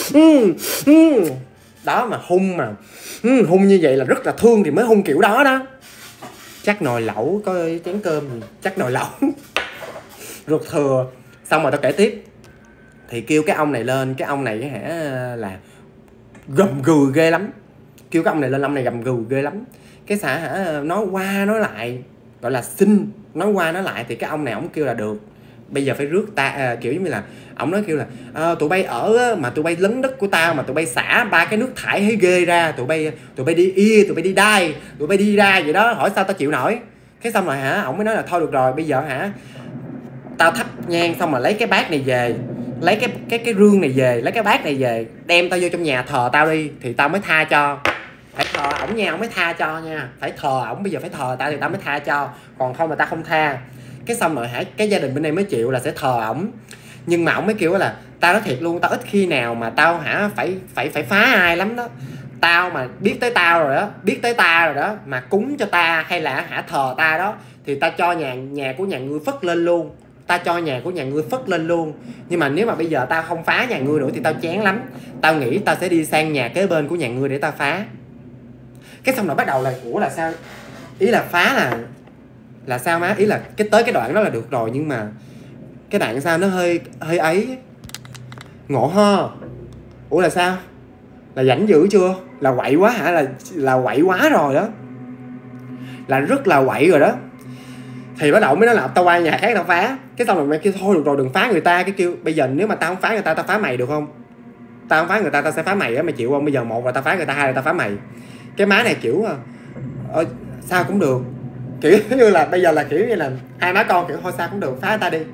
Đó mà hung như vậy là rất là thương thì mới hung kiểu đó đó. Chắc nồi lẩu có chén cơm gì, chắc nồi lẩu. Ruột thừa. Xong rồi tao kể tiếp. Thì kêu cái ông này lên, cái ông này là gầm gừ ghê lắm. Kêu cái ông này lên, ông này gầm gừ ghê lắm. Cái nói qua nói lại, gọi là xin, nói qua nói lại. Thì cái ông này ổng kêu là được, bây giờ phải rước ta, kiểu giống như là ổng nói kêu là tụi bay ở mà tụi bay lấn đất của tao, mà tụi bay xả 3 cái nước thải thấy ghê ra, tụi bay đi tụi bay đi đai, tụi bay đi ra vậy đó, hỏi sao tao chịu nổi. Cái xong rồi ổng mới nói là thôi được rồi, bây giờ tao thắp nhang xong rồi lấy cái bát này về, lấy cái rương này về, lấy cái bát này về, đem tao vô trong nhà thờ tao đi, thì tao mới tha cho. Phải thờ ổng nha, ổng mới tha cho nha. Phải thờ ổng, bây giờ phải thờ tao thì tao mới tha cho, còn không là tao không tha. Cái xong rồi cái gia đình bên đây mới chịu là sẽ thờ ổng. Nhưng mà ổng mới kêu là tao nói thiệt luôn, tao ít khi nào mà tao phải phá ai lắm đó. Tao mà biết tới tao rồi đó, biết tới ta rồi đó, mà cúng cho ta hay là thờ ta đó, thì tao cho nhà của nhà ngươi phất lên luôn. Tao cho nhà của nhà ngươi phất lên luôn. Nhưng mà nếu mà bây giờ tao không phá nhà ngươi nữa thì tao chán lắm. Tao nghĩ tao sẽ đi sang nhà kế bên của nhà ngươi để tao phá. Cái xong rồi bắt đầu là ủa là sao? Ý là phá là sao má? Ý là tới cái đoạn đó là được rồi, nhưng mà cái đoạn sao nó hơi ấy. Ngộ ho. Ủa là sao? Là rảnh dữ chưa? Là quậy quá hả? Là quậy quá rồi đó. Là rất là quậy rồi đó. Thì bắt đầu mới nói là tao qua nhà khác tao phá. Cái xong rồi mày kêu thôi được rồi, đừng phá người ta. Cái kêu bây giờ nếu mà tao không phá người ta, tao phá mày được không? Tao không phá người ta, tao sẽ phá mày á, mày chịu không? Bây giờ một là tao phá người ta, hai là tao phá mày. Cái má này kiểu sao cũng được, kiểu như là bây giờ là kiểu như là hai má con kiểu thôi sao cũng được, phá người ta đi.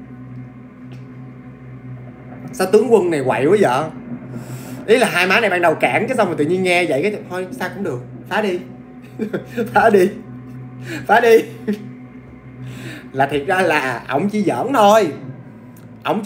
Sao tướng quân này quậy quá vậy? Ý là hai má này ban đầu cản, cái xong rồi tự nhiên nghe vậy cái thôi sao cũng được, phá đi. phá đi. Là thiệt ra là ổng chỉ giỡn thôi. Ổng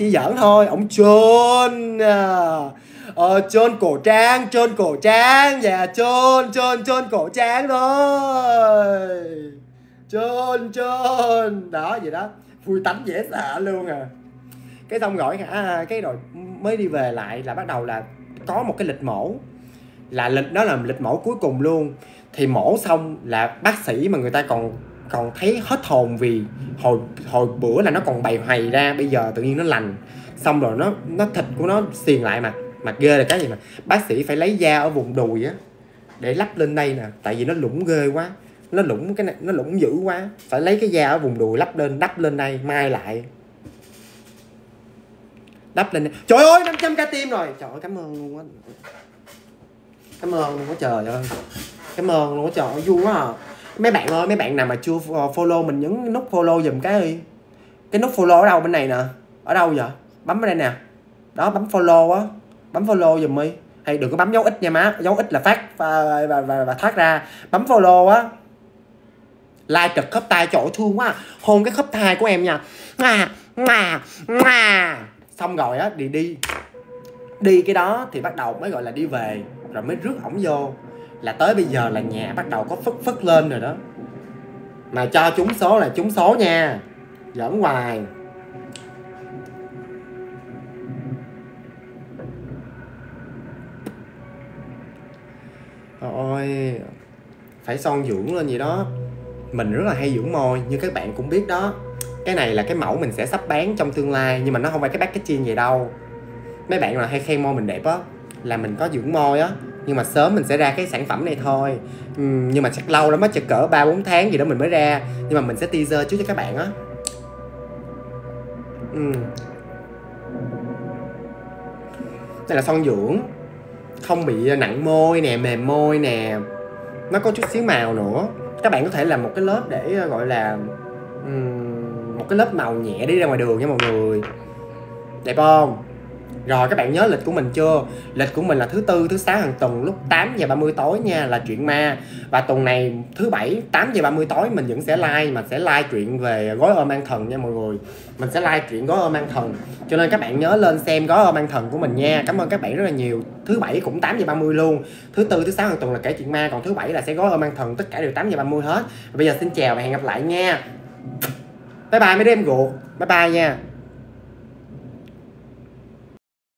chôn cổ trang, dạ chôn cổ trang thôi. Chôn đó vậy đó, vui tánh dễ sợ luôn à. Cái xong gọi cái rồi mới đi về lại là bắt đầu là có một cái lịch mổ, là lịch đó là lịch mổ cuối cùng luôn. Thì mổ xong là bác sĩ mà người ta còn thấy hết hồn, vì hồi bữa là nó còn bầy hoầy ra, bây giờ tự nhiên nó lành. Xong rồi nó thịt của nó xiền lại mà ghê là cái gì mà bác sĩ phải lấy da ở vùng đùi á, để lắp lên đây nè, tại vì nó lủng ghê quá, nó lủng cái này, nó lủng dữ quá, phải lấy cái da ở vùng đùi đắp lên đây, mai lại đắp lên đây. Trời ơi 500k tim rồi, trời ơi cảm ơn luôn á, cảm ơn luôn á, trời ơi cảm ơn luôn á, trời ơi vui quá à. Mấy bạn ơi, mấy bạn nào mà chưa follow mình nhấn nút follow giùm cái nút follow ở đâu bên này nè, ở đâu vậy, bấm ở đây nè, đó bấm follow á, bấm follow giùm đi, hay đừng có bấm dấu ít nha má, dấu ít là phát và thoát ra, bấm follow á. Like trực khớp tay, trời ơi thương quá, hôn cái khớp tay của em nha, xong rồi á đi cái đó thì bắt đầu mới gọi là đi về, rồi mới rước ổng vô, là tới bây giờ là nhà bắt đầu có phất lên rồi đó, mà cho trúng số là trúng số nha, giỡn hoài. Ôi phải son dưỡng lên gì đó, mình rất là hay dưỡng môi như các bạn cũng biết đó, cái này là cái mẫu mình sẽ sắp bán trong tương lai, nhưng mà nó không phải cái packaging vậy đâu. Mấy bạn là hay khen môi mình đẹp á, là mình có dưỡng môi á, nhưng mà sớm mình sẽ ra cái sản phẩm này thôi. Nhưng mà chắc lâu lắm á, chắc cỡ 3-4 tháng gì đó mình mới ra, nhưng mà mình sẽ teaser trước cho các bạn á. Đây là son dưỡng, không bị nặng môi nè, mềm môi nè, nó có chút xíu màu nữa. Các bạn có thể làm một cái lớp để gọi là một cái lớp màu nhẹ đi ra ngoài đường nha mọi người, đẹp không? Rồi các bạn nhớ lịch của mình chưa? Lịch của mình là thứ Tư, thứ Sáu hàng tuần lúc 8:30 tối nha, là chuyện ma. Và tuần này thứ Bảy 8:30 tối mình vẫn sẽ live, mà sẽ live chuyện về gói ôm an thần nha mọi người. Mình sẽ live chuyện gói ôm an thần, cho nên các bạn nhớ lên xem gói ôm an thần của mình nha. Cảm ơn các bạn rất là nhiều. Thứ Bảy cũng 8:30 luôn. Thứ Tư, thứ Sáu hàng tuần là kể chuyện ma, còn thứ Bảy là sẽ gói ôm an thần, tất cả đều 8:30 hết. Bây giờ xin chào và hẹn gặp lại nha. Bye bye mấy đứa em ruột. Bye bye nha.